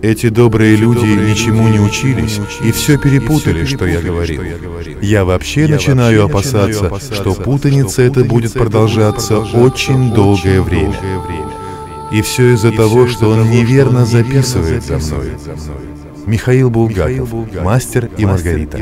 Эти добрые люди ничему не учились и все перепутали, что я говорил. Я вообще начинаю опасаться, что путаница эта будет продолжаться очень долгое время. И все из-за того, что он неверно записывает за мной. Михаил Булгаков, «Мастер и Маргарита».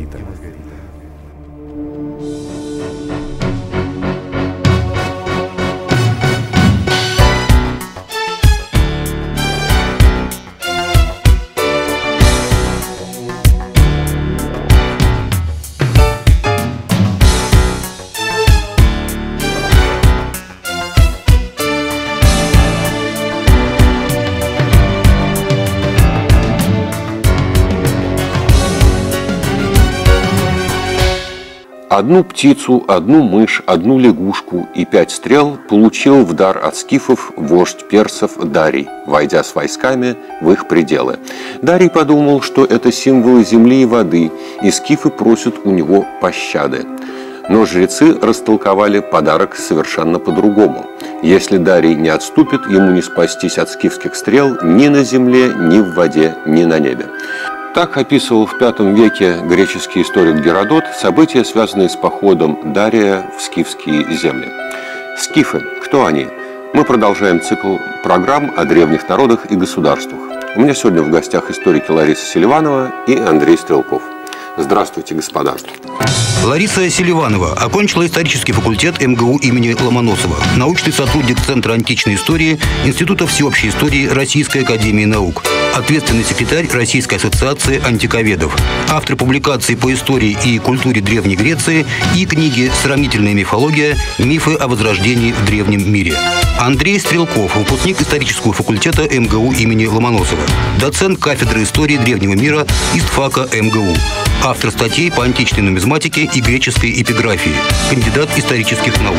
Одну птицу, одну мышь, одну лягушку и 5 стрел получил в дар от скифов вождь персов Дарий, войдя с войсками в их пределы. Дарий подумал, что это символы земли и воды, и скифы просят у него пощады. Но жрецы растолковали подарок совершенно по-другому. Если Дарий не отступит, ему не спастись от скифских стрел ни на земле, ни в воде, ни на небе. Так описывал в V веке греческий историк Геродот события, связанные с походом Дария в скифские земли. Скифы. Кто они? Мы продолжаем цикл программ о древних народах и государствах. У меня сегодня в гостях историки Лариса Селиванова и Андрей Стрелков. Здравствуйте, господа. Лариса Селиванова окончила исторический факультет МГУ имени Ломоносова, научный сотрудник Центра античной истории Института всеобщей истории Российской академии наук, ответственный секретарь Российской ассоциации антиковедов, автор публикаций по истории и культуре Древней Греции и книги «Сравнительная мифология. Мифы о возрождении в древнем мире». Андрей Стрелков, выпускник исторического факультета МГУ имени Ломоносова, доцент кафедры истории древнего мира ИСТФАКа МГУ, автор статей по античной нумизматике и греческой эпиграфии, кандидат исторических наук.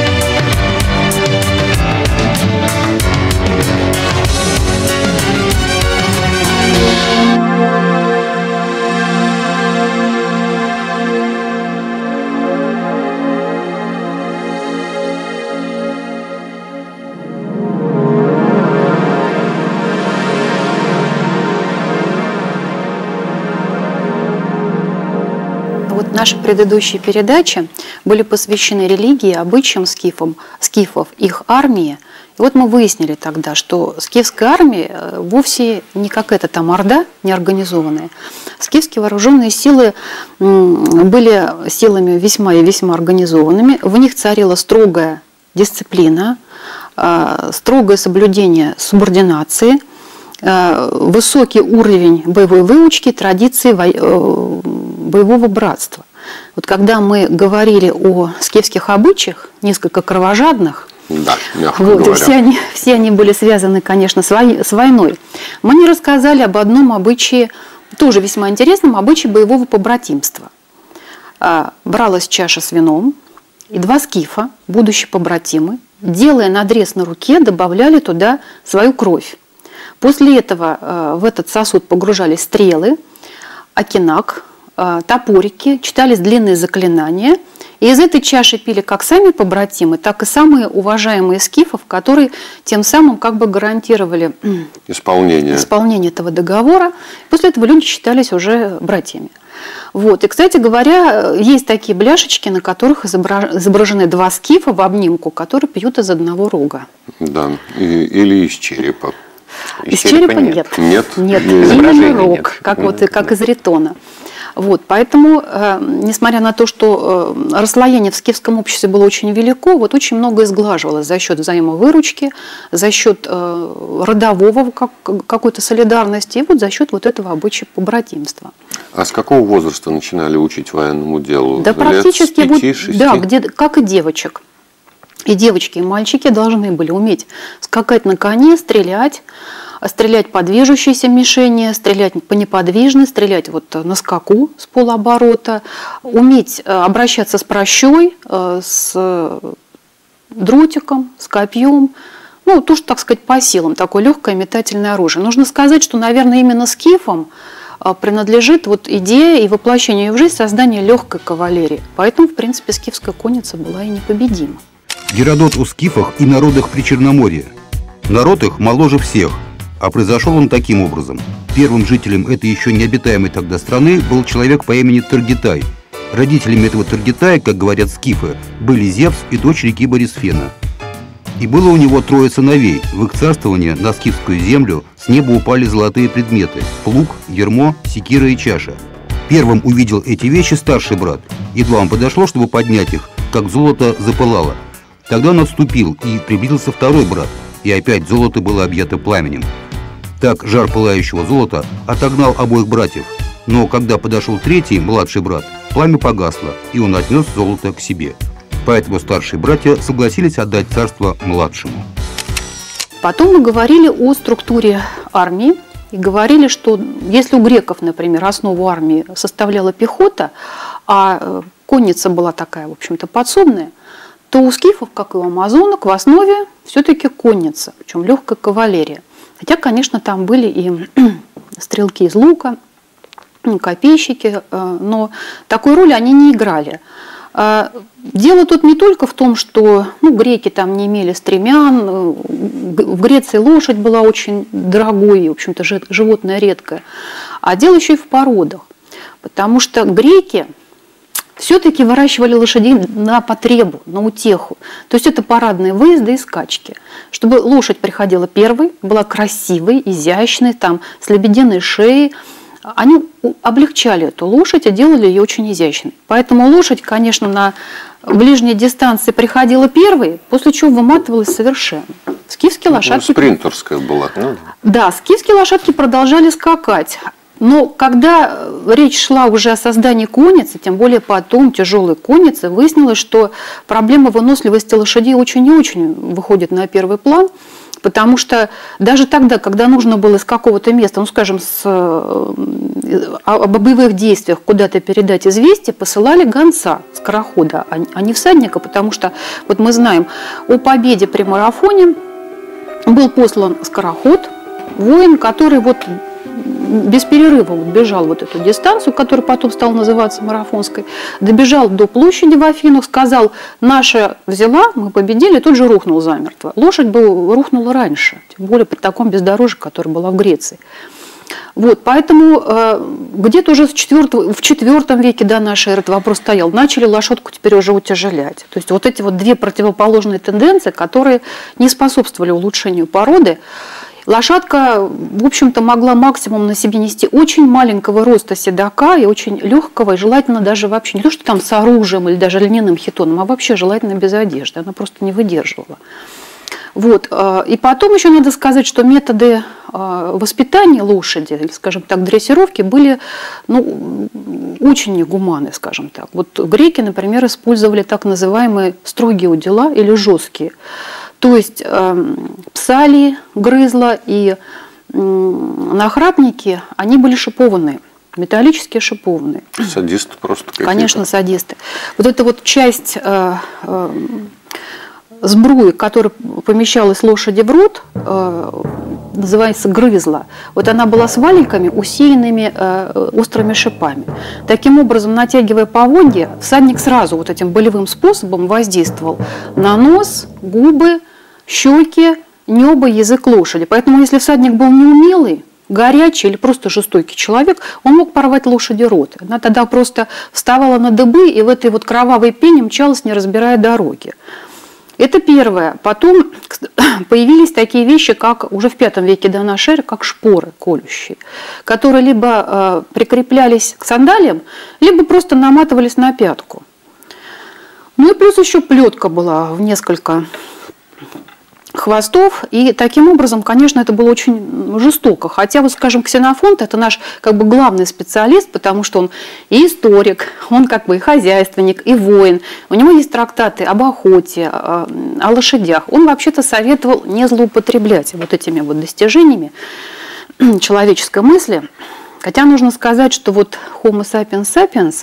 Наши предыдущие передачи были посвящены религии, обычаям скифов, их армии. И вот мы выяснили тогда, что скифская армия вовсе не какая-то там орда неорганизованная. Скифские вооруженные силы были силами весьма и весьма организованными. В них царила строгая дисциплина, строгое соблюдение субординации, высокий уровень боевой выучки, традиции боевого братства. Вот когда мы говорили о скифских обычаях, несколько кровожадных, да, вот, все они были связаны, конечно, с войной, мы не рассказали об одном обычае, тоже весьма интересном, обычае боевого побратимства. Бралась чаша с вином, и 2 скифа, будущие побратимы, делая надрез на руке, добавляли туда свою кровь. После этого в этот сосуд погружались стрелы, акинак, топорики, читались длинные заклинания. И из этой чаши пили как сами побратимы, так и самые уважаемые скифов, которые тем самым как бы гарантировали исполнение этого договора. После этого люди считались уже братьями. Вот. И, кстати говоря, есть такие бляшечки, на которых изображены 2 скифа в обнимку, которые пьют из одного рога. Да, или из черепа. Из черепа нет. Нет, именно рог, как из ритона. Вот, поэтому, несмотря на то, что расслоение в скифском обществе было очень велико, вот очень многое сглаживалось за счет взаимовыручки, за счет родового какой-то солидарности и вот за счет вот этого обычая побратимства. А с какого возраста начинали учить военному делу? Да практически, лет с 5-6? Да, как и девочек. И девочки, и мальчики должны были уметь скакать на коне, стрелять по движущейся мишени, стрелять по неподвижной, стрелять вот на скаку с полуоборота, уметь обращаться с пращой, с дротиком, с копьем. Ну, тоже, так сказать, по силам, такое легкое метательное оружие. Нужно сказать, что, наверное, именно скифам принадлежит вот идея и воплощение в жизнь создания легкой кавалерии. Поэтому, в принципе, скифская конница была и непобедима. Геродот о скифах и народах Причерноморья. Народ их моложе всех. А произошел он таким образом. Первым жителем этой еще необитаемой тогда страны был человек по имени Таргитай. Родителями этого Таргитая, как говорят скифы, были Зевс и дочь реки Борисфена. И было у него 3 сыновей. В их царствование на скифскую землю с неба упали золотые предметы – плуг, ярмо, секира и чаша. Первым увидел эти вещи старший брат. Едва он подошло, чтобы поднять их, как золото запылало. Тогда он отступил, и приблизился второй брат, и опять золото было объято пламенем. Так жар пылающего золота отогнал обоих братьев. Но когда подошел третий, младший брат, пламя погасло, и он отнес золото к себе. Поэтому старшие братья согласились отдать царство младшему. Потом мы говорили о структуре армии и говорили, что если у греков, например, основу армии составляла пехота, а конница была такая, в общем-то, подсобная, то у скифов, как и у амазонок, в основе все-таки конница, причем легкая кавалерия. Хотя, конечно, там были и стрелки из лука, копейщики, но такой роли они не играли. Дело тут не только в том, что греки там не имели стремян, в Греции лошадь была очень дорогой, и, в общем-то, животное редкое, а дело еще и в породах, потому что греки все-таки выращивали лошадей на потребу, на утеху. То есть это парадные выезды и скачки. Чтобы лошадь приходила первой, была красивой, изящной, там, с лебединой шеей. Они облегчали эту лошадь и делали ее очень изящной. Поэтому лошадь, конечно, на ближней дистанции приходила первой, после чего выматывалась совершенно. Скифские лошадки... Спринтерская была. Да, скифские лошадки продолжали скакать. Но когда речь шла уже о создании конницы, тем более потом тяжелой конницы, выяснилось, что проблема выносливости лошадей очень и очень выходит на первый план, потому что даже тогда, когда нужно было из какого-то места, скажем, о боевых действиях куда-то передать известие, посылали гонца, скорохода, а не всадника, потому что вот мы знаем о победе при марафоне был послан скороход, воин, который вот без перерыва бежал вот эту дистанцию, которая потом стала называться марафонской, добежал до площади в Афинах, сказал: наша взяла, мы победили, тут же рухнул замертво. Лошадь бы рухнула раньше, тем более при таком бездорожье, которое было в Греции. Вот, поэтому где-то уже в IV веке до нашей эры вопрос стоял, начали лошадку теперь уже утяжелять. То есть вот эти вот две противоположные тенденции, которые не способствовали улучшению породы. Лошадка, в общем-то, могла максимум на себе нести очень маленького роста седока и очень легкого, и желательно даже вообще не то, что там с оружием или даже льняным хитоном, а вообще желательно без одежды. Она просто не выдерживала. Вот. И потом еще надо сказать, что методы воспитания лошади, или, скажем так, дрессировки были очень негуманны, скажем так. Вот греки, например, использовали так называемые строгие удила или жесткие. То есть псалии, грызла и нахрапники, они были шипованные, металлические шипованные. Садисты просто какие-то. Конечно, садисты. Вот эта вот часть сбруи, которая помещалась лошади в рот, называется грызла. Вот она была с валенками, усеянными острыми шипами. Таким образом, натягивая поводья, всадник сразу вот этим болевым способом воздействовал на нос, губы, щеки, небо, язык лошади. Поэтому, если всадник был неумелый, горячий или просто жестокий человек, он мог порвать лошади рот. Она тогда просто вставала на дыбы и в этой вот кровавой пене мчалась, не разбирая дороги. Это первое. Потом появились такие вещи, как уже в V веке до нашей эры, как шпоры колющие, которые либо прикреплялись к сандалиям, либо просто наматывались на пятку. Ну и плюс еще плетка была в несколько хвостов, и таким образом, конечно, это было очень жестоко. Хотя, вот, скажем, Ксенофонт – это наш главный специалист, потому что он и историк, он и хозяйственник, и воин. У него есть трактаты об охоте, о лошадях. Он вообще-то советовал не злоупотреблять вот этими вот достижениями человеческой мысли. Хотя нужно сказать, что вот Homo sapiens sapiens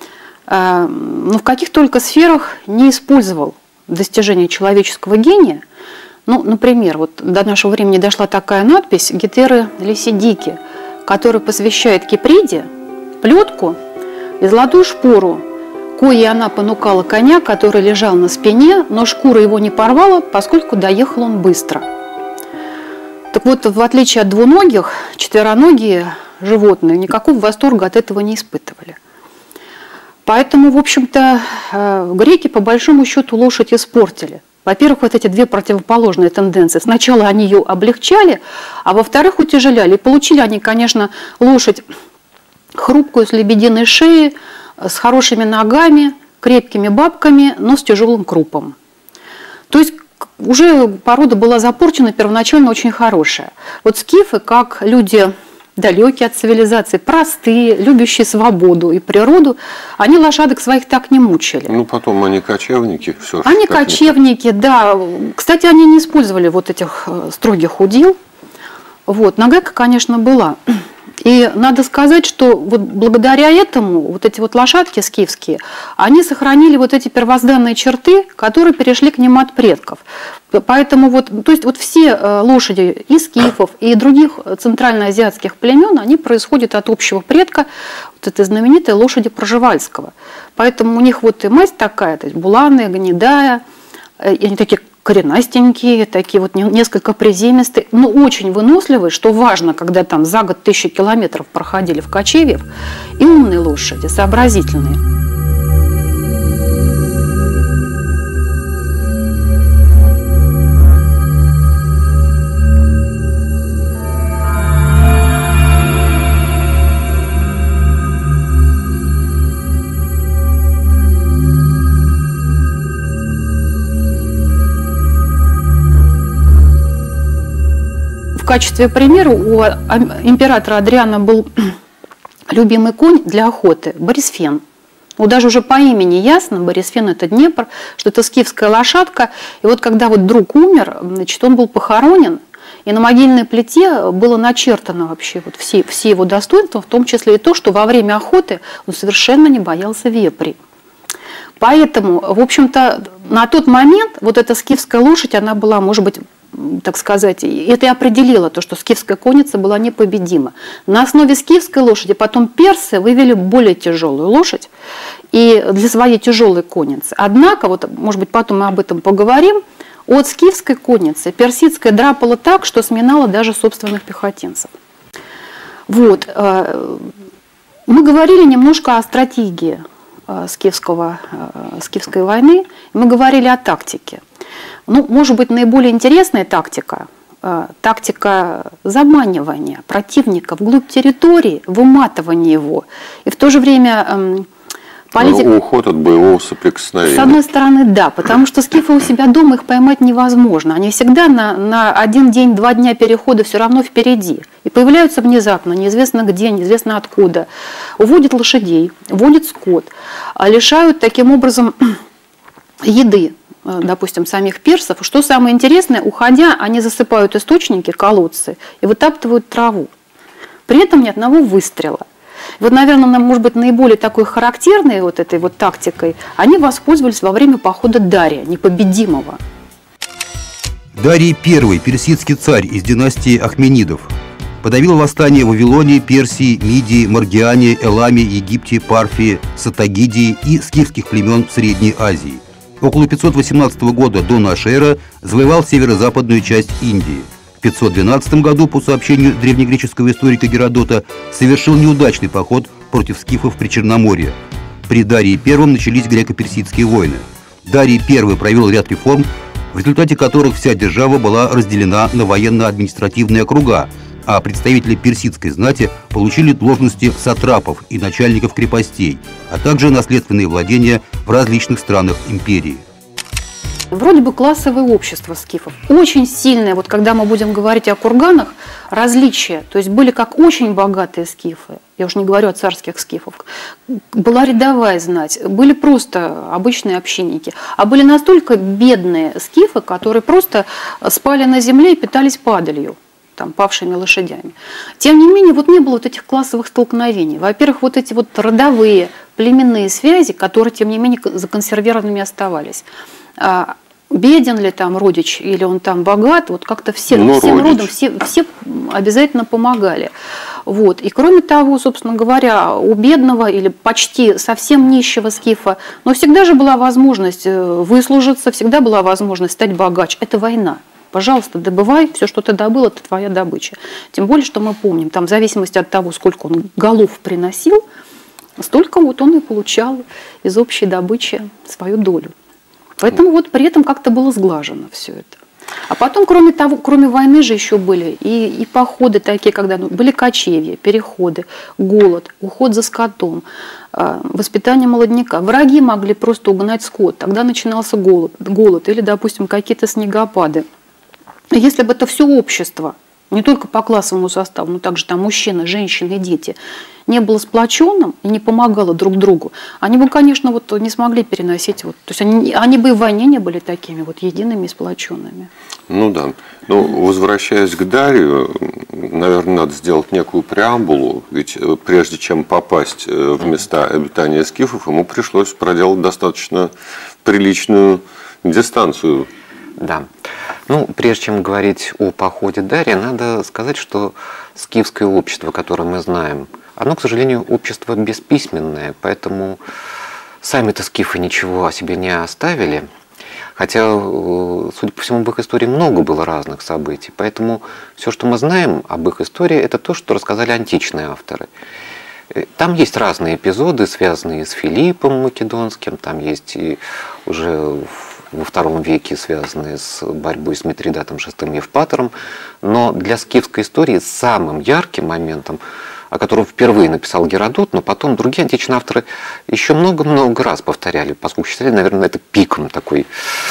в каких только сферах не использовал достижения человеческого гения. Например, вот до нашего времени дошла такая надпись Гетеры Лисидики, которая посвящает Киприде плетку и золотую шпору, коей она понукала коня, который лежал на спине, но шкура его не порвала, поскольку доехал он быстро. Так вот, в отличие от двуногих, четвероногие животные никакого восторга от этого не испытывали. Поэтому, в общем-то, греки по большому счету лошадь испортили. Во-первых, вот эти две противоположные тенденции. Сначала они ее облегчали, а во-вторых, утяжеляли. И получили они, конечно, лошадь хрупкую, с лебединой шеей, с хорошими ногами, крепкими бабками, но с тяжелым крупом. То есть уже порода была запорчена первоначально очень хорошая. Вот скифы, как люди далекие от цивилизации, простые, любящие свободу и природу, они лошадок своих так не мучили. Ну, потом они кочевники. Все они кочевники, да. Кстати, они не использовали вот этих строгих удил. Вот. Нагайка, конечно, была. И надо сказать, что вот благодаря этому вот эти вот лошадки скифские, они сохранили вот эти первозданные черты, которые перешли к ним от предков. Поэтому вот, то есть вот все лошади и скифов, и других центральноазиатских племен, они происходят от общего предка, вот этой знаменитой лошади Пржевальского. Поэтому у них вот и масть такая, то есть буланая, гнедая, и они такие коренастенькие, такие вот несколько приземистые, но очень выносливые, что важно, когда там за год 1000 километров проходили в кочевьях, и умные лошади, сообразительные. В качестве примера у императора Адриана был любимый конь для охоты – Борисфен. Вот даже уже по имени ясно, Борисфен – это Днепр, что это скифская лошадка. И вот когда вот друг умер, значит, он был похоронен, и на могильной плите было начертано вообще вот все его достоинства, в том числе и то, что во время охоты он совершенно не боялся вепрей. Поэтому, в общем-то, на тот момент вот эта скифская лошадь, она была, может быть, так сказать, это и определило то, что скифская конница была непобедима. На основе скифской лошади потом персы вывели более тяжелую лошадь и для своей тяжелой конницы. Однако, вот, может быть, потом мы об этом поговорим, от скифской конницы персидская драпала так, что сминала даже собственных пехотинцев. Вот. Мы говорили немножко о стратегии скифской войны, мы говорили о тактике. Ну, может быть, наиболее интересная тактика – тактика заманивания противника вглубь территории, выматывания его. И в то же время уход от боевого соприкосновения. С одной стороны, да, потому что скифы у себя дома, их поймать невозможно. Они всегда на один день, 2 дня перехода все равно впереди. И появляются внезапно, неизвестно где, неизвестно откуда. Уводят лошадей, уводят скот, лишают таким образом еды, допустим, самих персов. Что самое интересное, уходя, они засыпают источники, колодцы и вытаптывают траву. При этом ни одного выстрела. Вот, наверное, может быть, наиболее такой характерной вот этой вот тактикой они воспользовались во время похода Дария, непобедимого. Дарий I, персидский царь из династии Ахменидов, подавил восстание в Вавилоне, Персии, Мидии, Маргиане, Эламе, Египте, Парфии, Сатагидии и скифских племен в Средней Азии. Около 518 года до нашей эры завоевал северо-западную часть Индии. В 512 году, по сообщению древнегреческого историка Геродота, совершил неудачный поход против скифов при Черноморье. При Дарии I начались греко-персидские войны. Дарий I провел ряд реформ, в результате которых вся держава была разделена на военно-административные округа, а представители персидской знати получили должности сатрапов и начальников крепостей, а также наследственные владения в различных странах империи. Вроде бы классовое общество скифов. Очень сильное, вот когда мы будем говорить о курганах, различия. То есть были как очень богатые скифы, я уж не говорю о царских скифах, была рядовая знать, были просто обычные общинники, а были настолько бедные скифы, которые просто спали на земле и питались падалью, там, павшими лошадями. Тем не менее, вот не было вот этих классовых столкновений. Во-первых, вот эти вот родовые племенные связи, которые, тем не менее, законсервированными оставались. Беден ли там родич или он там богат, вот как-то всем родом все обязательно помогали. Вот. И кроме того, собственно говоря, у бедного или почти совсем нищего скифа, но всегда же была возможность выслужиться, всегда была возможность стать богаче. Это война. пожалуйста, добывай, все, что ты добыл, это твоя добыча. Тем более, что мы помним, там в зависимости от того, сколько он голов приносил, столько вот он и получал из общей добычи свою долю. Поэтому вот при этом как-то было сглажено все это. А потом, кроме того, кроме войны же еще были и походы такие, когда были кочевья, переходы, голод, уход за скотом, воспитание молодняка. Враги могли просто угнать скот, тогда начинался голод или, допустим, какие-то снегопады. Если бы это все общество, не только по классовому составу, но также там мужчины, женщины и дети, не было сплоченным и не помогало друг другу, они бы, конечно, вот не смогли переносить, вот, то есть они бы и в войне не были такими вот едиными и сплоченными. Ну да. Ну, возвращаясь к Дарию, наверное, надо сделать некую преамбулу, ведь прежде чем попасть в места обитания скифов, ему пришлось проделать достаточно приличную дистанцию. Да. Ну, прежде чем говорить о походе Дария, надо сказать, что скифское общество, которое мы знаем, оно, к сожалению, общество бесписьменное, поэтому сами-то скифы ничего о себе не оставили. Хотя, судя по всему, в их истории много было разных событий. Поэтому все, что мы знаем об их истории, это то, что рассказали античные авторы. Там есть разные эпизоды, связанные с Филиппом Македонским, там есть и уже во II веке, связанные с борьбой с Митридатом VI Евпатором. Но для скифской истории самым ярким моментом, о котором впервые написал Геродот, но потом другие античные авторы еще много-много раз повторяли, поскольку считали, наверное, это пиком такой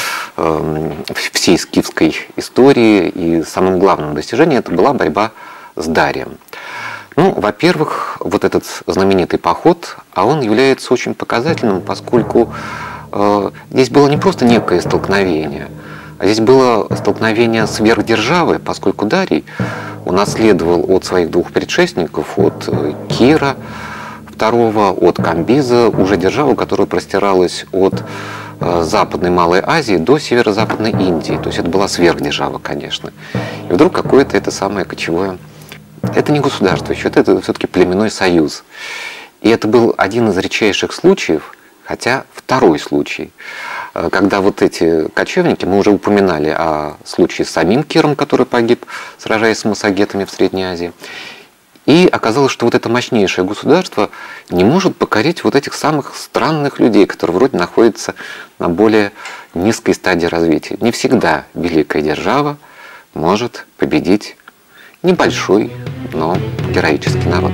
всей скифской истории, и самым главным достижением это была борьба с Дарием. Ну, во-первых, вот этот знаменитый поход, а он является очень показательным, поскольку здесь было не просто некое столкновение, а здесь было столкновение сверхдержавы, поскольку Дарий унаследовал от своих двух предшественников, от Кира II, от Камбиза, уже державу, которая простиралась от Западной Малой Азии до северо-западной Индии. То есть это была сверхдержава, конечно. И вдруг какое-то это самое кочевое... Это не государство еще, это все-таки племенной союз. И это был один из редчайших случаев, хотя второй случай, когда вот эти кочевники, мы уже упоминали о случае с самим Киром, который погиб, сражаясь с массагетами в Средней Азии. И оказалось, что вот это мощнейшее государство не может покорить вот этих самых странных людей, которые вроде находятся на более низкой стадии развития. Не всегда великая держава может победить небольшой, но героический народ.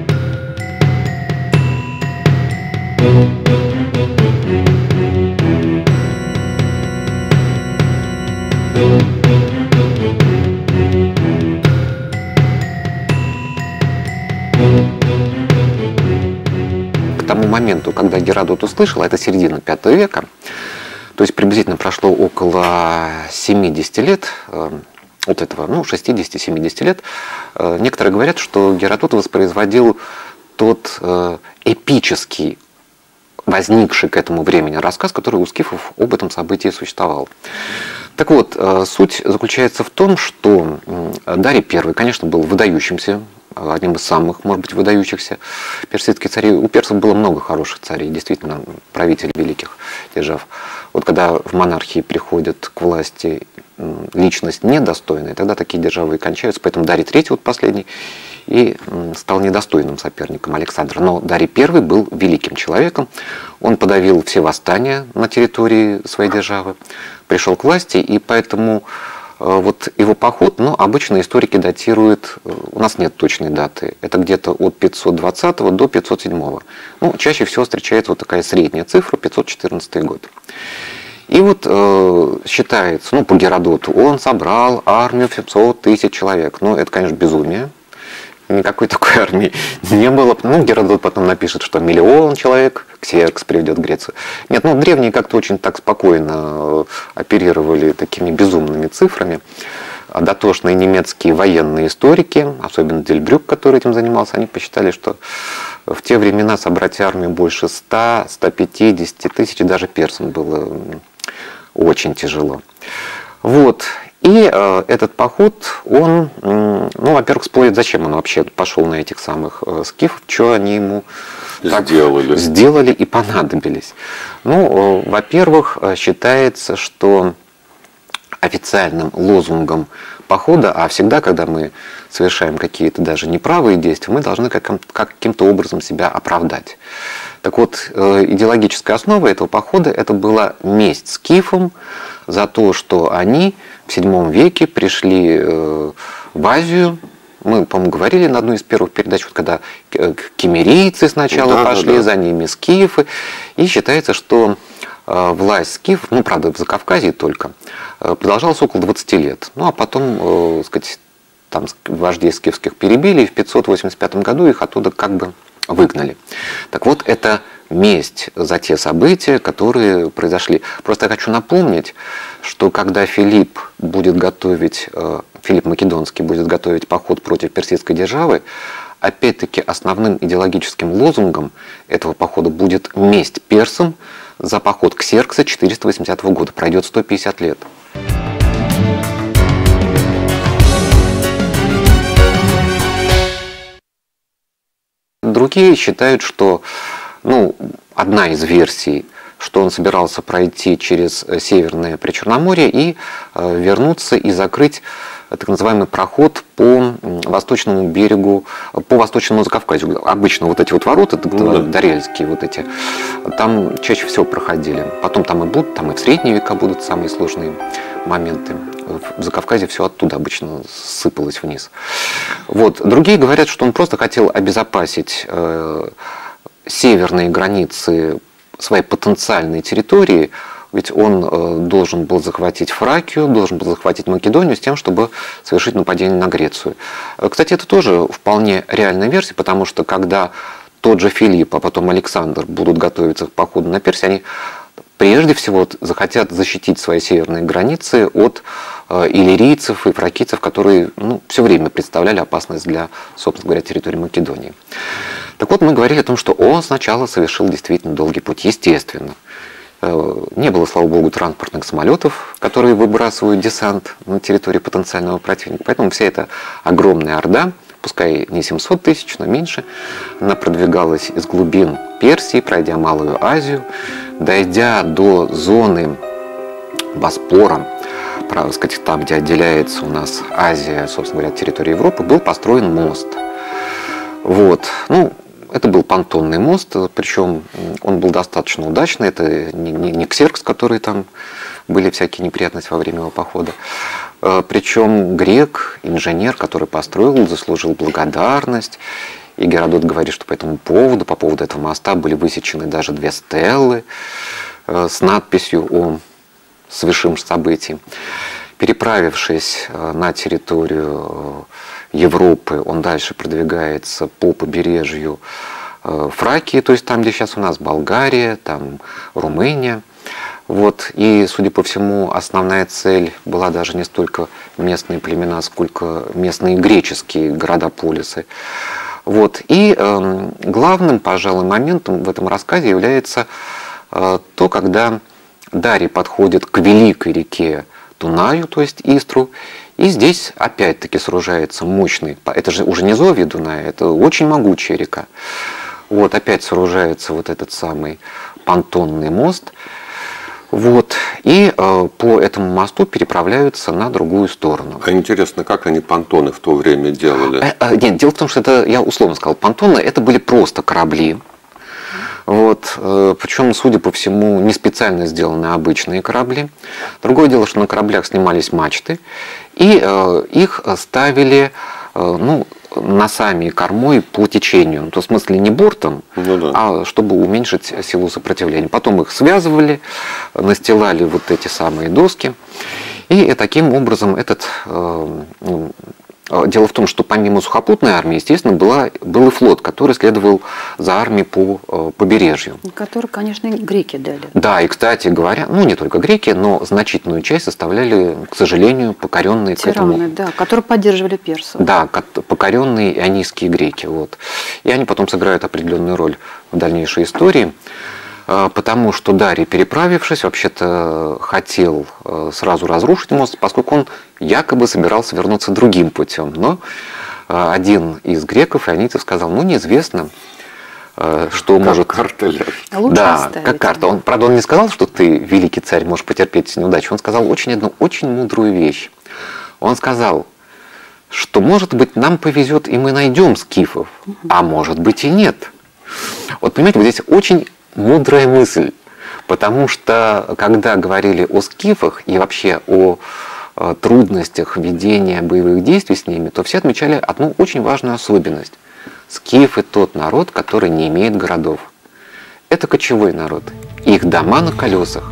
К тому моменту, когда Геродот услышал, это середина V века, то есть приблизительно прошло около 70 лет, от этого, 60-70 лет, некоторые говорят, что Геродот воспроизводил тот эпический, возникший к этому времени рассказ, который у скифов об этом событии существовал. Так вот, суть заключается в том, что Дарий I, конечно, был выдающимся, одним из самых, может быть, выдающихся персидских царей. У персов было много хороших царей, действительно, правителей великих держав. Вот когда в монархии приходит к власти личность недостойная, тогда такие державы и кончаются. Поэтому Дарий III, вот последний, и стал недостойным соперником Александра. Но Дарий I был великим человеком. Он подавил все восстания на территории своей державы, пришел к власти, и поэтому вот его поход, обычно историки датируют, у нас нет точной даты, это где-то от 520 до 507. Чаще всего встречается вот такая средняя цифра, 514 год. И вот считается, по Геродоту, он собрал армию в 700 тысяч человек. Это, конечно, безумие. Никакой такой армии не было. Геродот потом напишет, что 1 миллион человек, Ксеркс приведет Грецию. Нет, древние как-то очень так спокойно оперировали такими безумными цифрами. Дотошные немецкие военные историки, особенно Дельбрюк, который этим занимался, они посчитали, что в те времена собрать армию больше 100-150 тысяч, даже персам было очень тяжело. Вот. И этот поход, он, во-первых, всплывет, зачем он вообще пошел на этих самых скифов, что они ему сделали и понадобились. Во-первых, считается, что официальным лозунгом похода, а всегда, когда мы совершаем какие-то даже неправые действия, мы должны каким-то образом себя оправдать. Так вот, идеологическая основа этого похода – это была месть скифам за то, что они в VII веке пришли в Азию. Мы, по-моему, говорили на одной из первых передач, вот когда киммерийцы сначала пошли, за ними скифы. И считается, что власть скифов, ну, правда, в Закавказье только, продолжалась около 20 лет. Ну, а потом, сказать, там вождей скифских перебили, и в 585 году их оттуда как бы выгнали. Так вот, это месть за те события, которые произошли. Просто я хочу напомнить, что когда Филипп Македонский будет готовить поход против персидской державы, опять-таки основным идеологическим лозунгом этого похода будет месть персам за поход Ксеркса 480 года. Пройдет 150 лет. Другие считают, что одна из версий, что он собирался пройти через Северное Причерноморье и вернуться и закрыть так называемый проход по восточному берегу, по восточному Закавказью. Обычно вот эти вот ворота, Дарельские вот эти, там чаще всего проходили. Потом там и будут, там и в средние века будут самые сложные моменты. В Закавказье все оттуда обычно сыпалось вниз. Вот. Другие говорят, что он просто хотел обезопасить северные границы своей потенциальной территории, ведь он должен был захватить Фракию, должен был захватить Македонию с тем, чтобы совершить нападение на Грецию. Кстати, это тоже вполне реальная версия, потому что когда тот же Филипп, а потом Александр будут готовиться к походу на Персию, они прежде всего захотят защитить свои северные границы от иллирийцев и фракийцев, которые все время представляли опасность для, собственно говоря, территории Македонии. Так вот, мы говорили о том, что он сначала совершил действительно долгий путь, естественно. Не было, слава богу, транспортных самолетов, которые выбрасывают десант на территории потенциального противника. Поэтому вся эта огромная орда, пускай не 700 тысяч, но меньше, она продвигалась из глубин Персии, пройдя Малую Азию, дойдя до зоны Боспора, правда сказать, там, где отделяется у нас Азия, собственно говоря, от территории Европы, был построен мост. Вот. Это был понтонный мост, причем он был достаточно удачный. Это не Ксеркс, который там были всякие неприятности во время его похода. Причем грек, инженер, который построил, заслужил благодарность. И Геродот говорит, что по поводу этого моста были высечены даже 2 стеллы с надписью о совершившемся событии. Переправившись на территорию Европы, он дальше продвигается по побережью Фракии, то есть там, где сейчас у нас Болгария, там Румыния. Вот. И, судя по всему, основная цель была даже не столько местные племена, сколько местные греческие города-полисы. Вот. И главным, пожалуй, моментом в этом рассказе является то, когда Дарий подходит к великой реке Дунаю, то есть Истру, и здесь опять-таки сооружается мощный, это же уже не Зовье Дуная, это очень могучая река. Вот опять сооружается вот этот самый понтонный мост. Вот, и по этому мосту переправляются на другую сторону. А интересно, как они понтоны в то время делали? Нет, дело в том, что это, я условно сказал, понтоны, это были просто корабли. Вот, причем, судя по всему, не специально сделаны обычные корабли. Другое дело, что на кораблях снимались мачты, и их ставили носами и кормой по течению. То в смысле не бортом, а чтобы уменьшить силу сопротивления. Потом их связывали, настилали вот эти самые доски. И таким образом дело в том, что помимо сухопутной армии, естественно, был и флот, который следовал за армией по побережью. Который, конечно, греки дали. Да, и, кстати говоря, не только греки, но значительную часть составляли, к сожалению, покоренные тираны, которые поддерживали персов. Да, покоренные ионийские греки. Вот. И они потом сыграют определенную роль в дальнейшей истории. Потому что Дарий, переправившись, вообще-то хотел сразу разрушить мост, поскольку он якобы собирался вернуться другим путем. Но один из греков, ионийцев, сказал, неизвестно, что может... Карта ляжет. Лучше Да, оставить. как карта. Он, правда, он не сказал, что ты, великий царь, можешь потерпеть неудачу. Он сказал одну очень мудрую вещь. Он сказал, что, может быть, нам повезет, и мы найдем скифов, а может быть и нет. Вот понимаете, вот здесь очень мудрая мысль, потому что, когда говорили о скифах и вообще о трудностях ведения боевых действий с ними, то все отмечали одну очень важную особенность. Скифы – тот народ, который не имеет городов. Это кочевой народ. Их дома на колесах.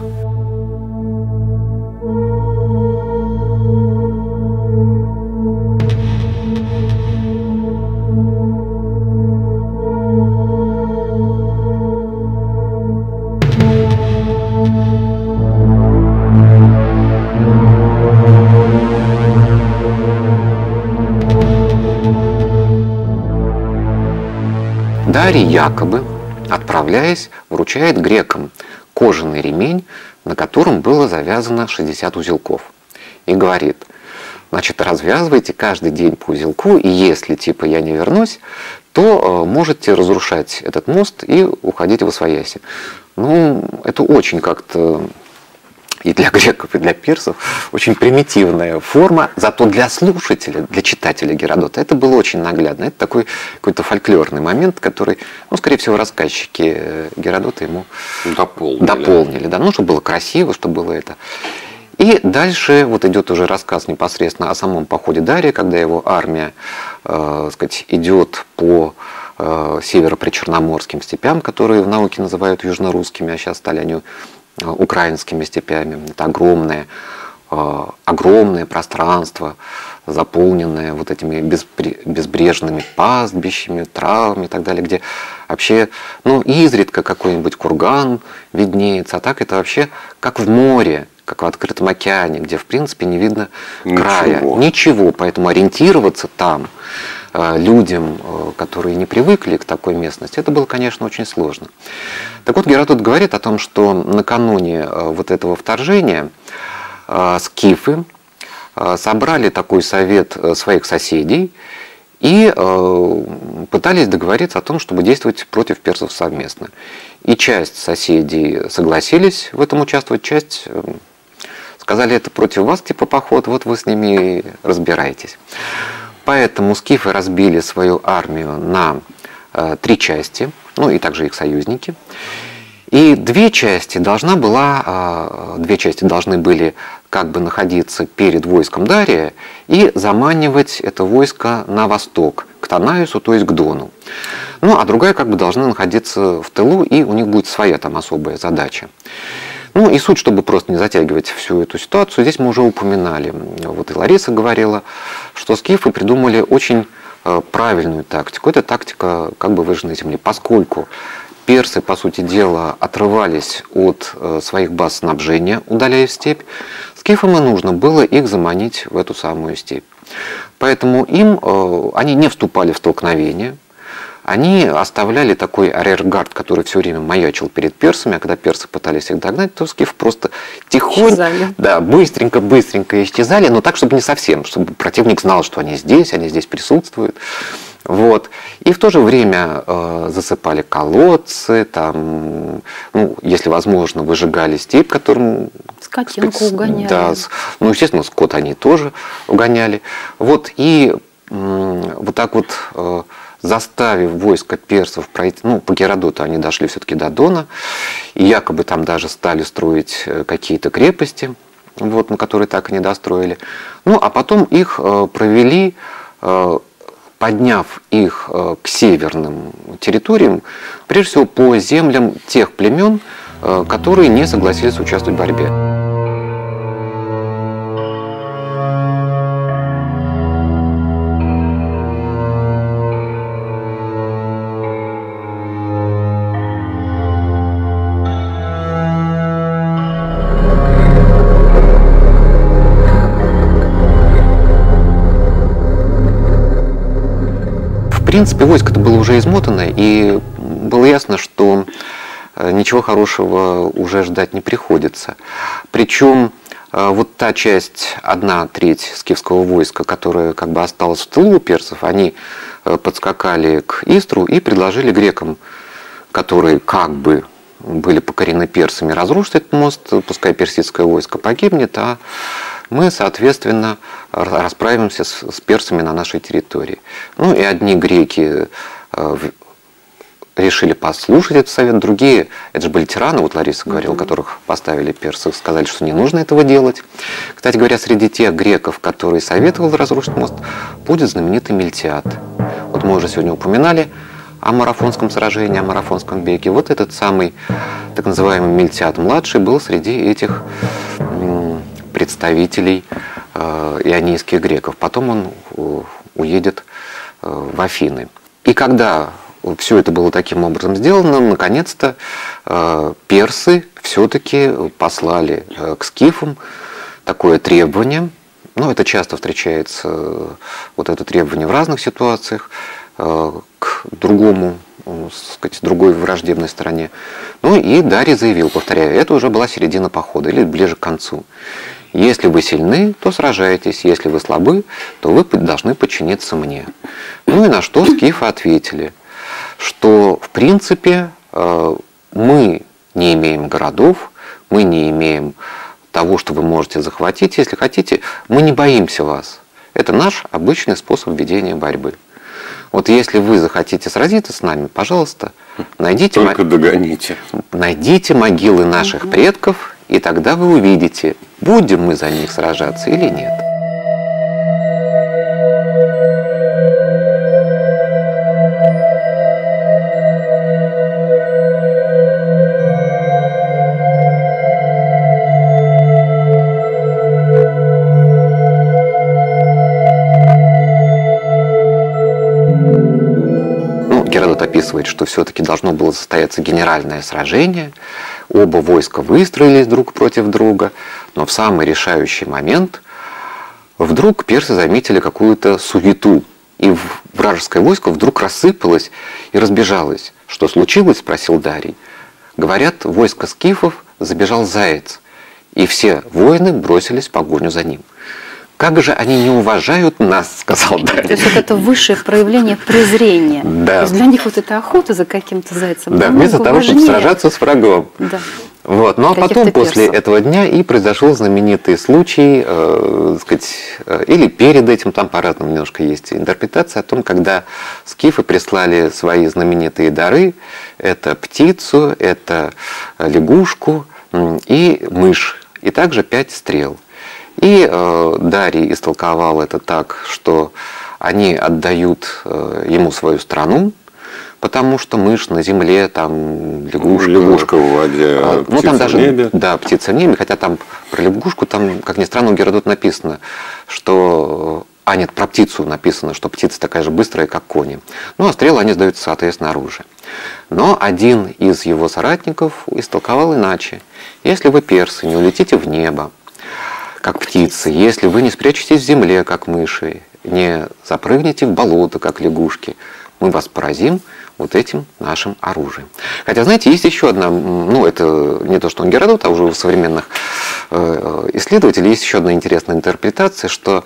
Дарий якобы, отправляясь, вручает грекам кожаный ремень, на котором было завязано 60 узелков. И говорит, значит, развязывайте каждый день по узелку, и если типа я не вернусь, то можете разрушать этот мост и уходить восвояси. Ну, это очень как-то и для греков, и для персов очень примитивная форма, зато для слушателя, для читателя Геродота это было очень наглядно. Это такой какой-то фольклорный момент, который, ну, скорее всего, рассказчики Геродота ему дополнили. Да, ну, чтобы было красиво, чтобы было это. И дальше вот идет уже рассказ непосредственно о самом походе Дария, когда его армия, сказать, идет по северо-причерноморским степям, которые в науке называют южнорусскими, а сейчас стали они украинскими степями. Это огромное пространство, заполненное вот этими безбрежными пастбищами, травами и так далее, где вообще, ну, изредка какой-нибудь курган виднеется, а так это вообще как в море, как в открытом океане, где, в принципе, не видно края. Ничего, поэтому ориентироваться там людям, которые не привыкли к такой местности, это было, конечно, очень сложно. Так вот, Геродот говорит о том, что накануне вот этого вторжения скифы собрали такой совет своих соседей и пытались договориться о том, чтобы действовать против персов совместно. И часть соседей согласились в этом участвовать, часть сказали, это против вас типа поход, вот вы с ними разбираетесь. Поэтому скифы разбили свою армию на 3 части, ну и также их союзники. И две части должны были как бы находиться перед войском Дария и заманивать это войско на восток, к Танаису, то есть к Дону. Ну, а другая как бы должна находиться в тылу, и у них будет своя там особая задача. Ну и суть, чтобы просто не затягивать всю эту ситуацию, здесь мы уже упоминали, вот и Лариса говорила, что скифы придумали очень правильную тактику. Это тактика как бы выжженной земли, поскольку персы, по сути дела, отрывались от своих баз снабжения, удаляясь в степь, скифам и нужно было их заманить в эту самую степь. Поэтому они не вступали в столкновение, они оставляли такой арьергард, который все время маячил перед персами, а когда персы пытались их догнать, то скифы просто тихонько, да, быстренько исчезали, но так, чтобы не совсем, чтобы противник знал, что они здесь присутствуют. Вот. И в то же время засыпали колодцы, там, ну, если возможно, выжигали степь, которым... Скотинку угоняли. Да, ну, естественно, скот они тоже угоняли. Вот, и вот так вот... заставив войско персов пройти, ну, по Геродоту они дошли все-таки до Дона, и якобы там даже стали строить какие-то крепости, вот, на которые так и не достроили. Ну, а потом их провели, подняв их к северным территориям, прежде всего по землям тех племен, которые не согласились участвовать в борьбе. В принципе, войско-то было уже измотано, и было ясно, что ничего хорошего уже ждать не приходится. Причем вот та часть, 1/3 скифского войска, которая как бы осталась в тылу у персов, они подскакали к Истру и предложили грекам которые как бы были покорены персами, разрушить этот мост, пускай персидское войско погибнет, а мы, соответственно, расправимся с персами на нашей территории. Ну и одни греки решили послушать этот совет, другие, это же были тираны, вот Лариса говорила, которых поставили персы, сказали, что не нужно этого делать. Кстати говоря, среди тех греков, которые советовали разрушить мост, будет знаменитый Мильтиад. Вот мы уже сегодня упоминали о марафонском сражении, о марафонском беге. Вот этот самый так называемый Мильтиад-младший был среди этих представителей ионийских греков. Потом он уедет в Афины. И когда все это было таким образом сделано, наконец-то персы все-таки послали к скифам такое требование. Ну, это часто встречается, вот это требование в разных ситуациях, к другому, сказать, другой враждебной стороне. Ну и Дарий заявил, повторяю, это уже была середина похода или ближе к концу. Если вы сильны, то сражайтесь, если вы слабы, то вы должны подчиниться мне. Ну и на что скифы ответили, что в принципе мы не имеем городов, мы не имеем того, что вы можете захватить. Если хотите, мы не боимся вас. Это наш обычный способ ведения борьбы. Вот если вы захотите сразиться с нами, пожалуйста, найдите могилы наших предков, и тогда вы увидите, будем мы за них сражаться или нет. Описывает, что все-таки должно было состояться генеральное сражение, оба войска выстроились друг против друга, но в самый решающий момент вдруг персы заметили какую-то суету, и вражеское войско вдруг рассыпалось и разбежалось. Что случилось? Спросил Дарий. Говорят, в войско скифов забежал заяц, и все воины бросились в погоню за ним. Как же они не уважают нас, сказал Дарий. То есть вот это высшее проявление презрения. Да. То есть для них вот эта охота за каким-то зайцем. Да, вместо того, чтобы сражаться с врагом. Да. Вот. Ну а потом, после этого дня, и произошел знаменитый случай, или перед этим, там по-разному немножко есть интерпретация о том, когда скифы прислали свои знаменитые дары, это птицу, это лягушку и мышь, и также 5 стрел. И Дарий истолковал это так, что они отдают ему свою страну, потому что мышь на земле, там лягушка в воде, птица в небе. Да, птица в небе, хотя там про лягушку, там, как ни странно, у Геродота написано, что... нет, про птицу написано, что птица такая же быстрая, как кони. Ну, а стрелы они сдаются, соответственно, оружие. Но один из его соратников истолковал иначе. Если вы, персы, не улетите в небо, как птицы, если вы не спрячетесь в земле, как мыши, не запрыгнете в болото, как лягушки, мы вас поразим вот этим нашим оружием. Хотя, знаете, есть еще одна, это не то, что он Геродот, а уже у современных исследователей есть еще одна интересная интерпретация, что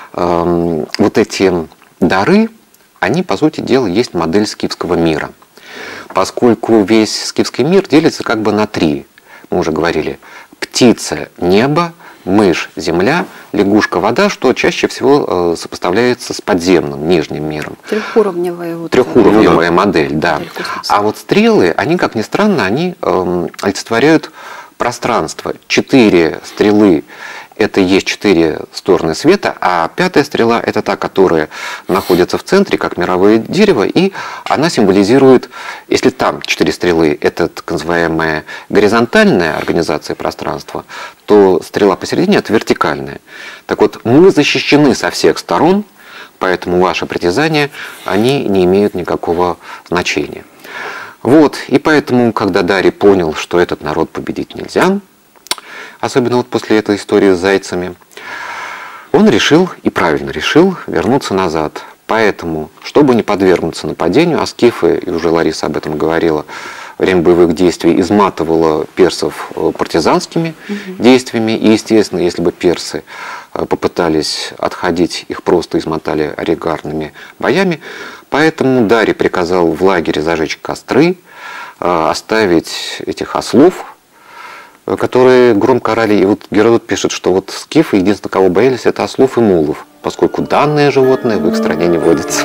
вот эти дары, они, по сути дела, есть модель скифского мира. Поскольку весь скифский мир делится как бы на 3. Мы уже говорили, птица – небо, мышь – земля, лягушка – вода, что чаще всего сопоставляется с подземным, нижним миром. Трехуровневая модель, да. А вот стрелы, они, как ни странно, они олицетворяют пространство. 4 стрелы – это есть 4 стороны света, а 5-я стрела – это та, которая находится в центре, как мировое дерево, и она символизирует, если там 4 стрелы – это так называемая горизонтальная организация пространства, то стрела посередине – это вертикальная. Так вот, мы защищены со всех сторон, поэтому ваши притязания, они не имеют никакого значения. Вот, и поэтому, когда Дарий понял, что этот народ победить нельзя, особенно вот после этой истории с зайцами, он решил, и правильно решил, вернуться назад. Поэтому, чтобы не подвергнуться нападению, а скифы, и уже Лариса об этом говорила, время боевых действий изматывало персов партизанскими действиями. И, естественно, если бы персы попытались отходить, их просто измотали регулярными боями. Поэтому Дарий приказал в лагере зажечь костры, оставить этих ослов, которые громко орали. И вот Геродот пишет, что вот скифы единственное, кого боялись, это ослов и мулов, поскольку данное животное в их стране не водится.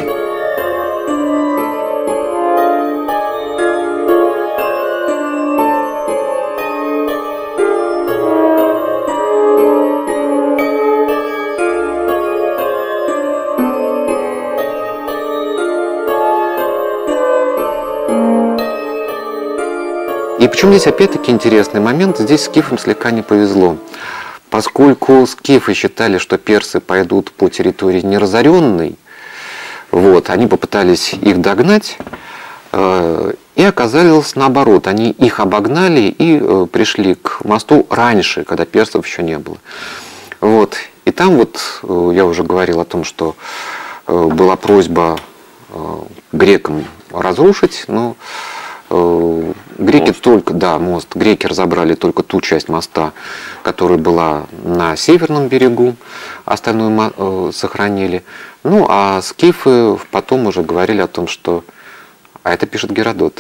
И причем здесь опять-таки интересный момент, здесь скифам слегка не повезло. Поскольку скифы считали, что персы пойдут по территории неразоренной, вот, они попытались их догнать, и оказалось наоборот. Они их обогнали и пришли к мосту раньше, когда персов еще не было. Вот. И там вот я уже говорил о том, что была просьба грекам разрушить, но греки мост. Греки разобрали только ту часть моста, которая была на северном берегу, остальную сохранили. Ну, а скифы потом уже говорили о том, что, а это пишет Геродот,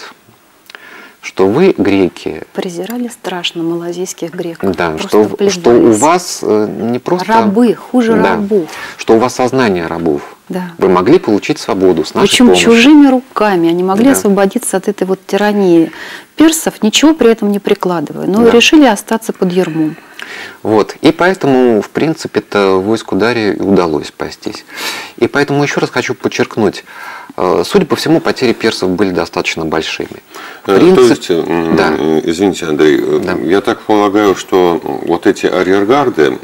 что вы, греки, презирали страшно малазийских греков. Да, что у вас не просто... Рабы, хуже рабов. Что у вас сознание рабов. Да. Вы могли получить свободу с нашей Причем помощью. чужими руками. Они могли освободиться от этой вот тирании персов, ничего при этом не прикладывая. Но решили остаться под ярмом. Вот. И поэтому, в принципе-то, войску Дария и удалось спастись. И поэтому еще раз хочу подчеркнуть, судя по всему, потери персов были достаточно большими. То есть, извините, Андрей, я так полагаю, что вот эти арьергарды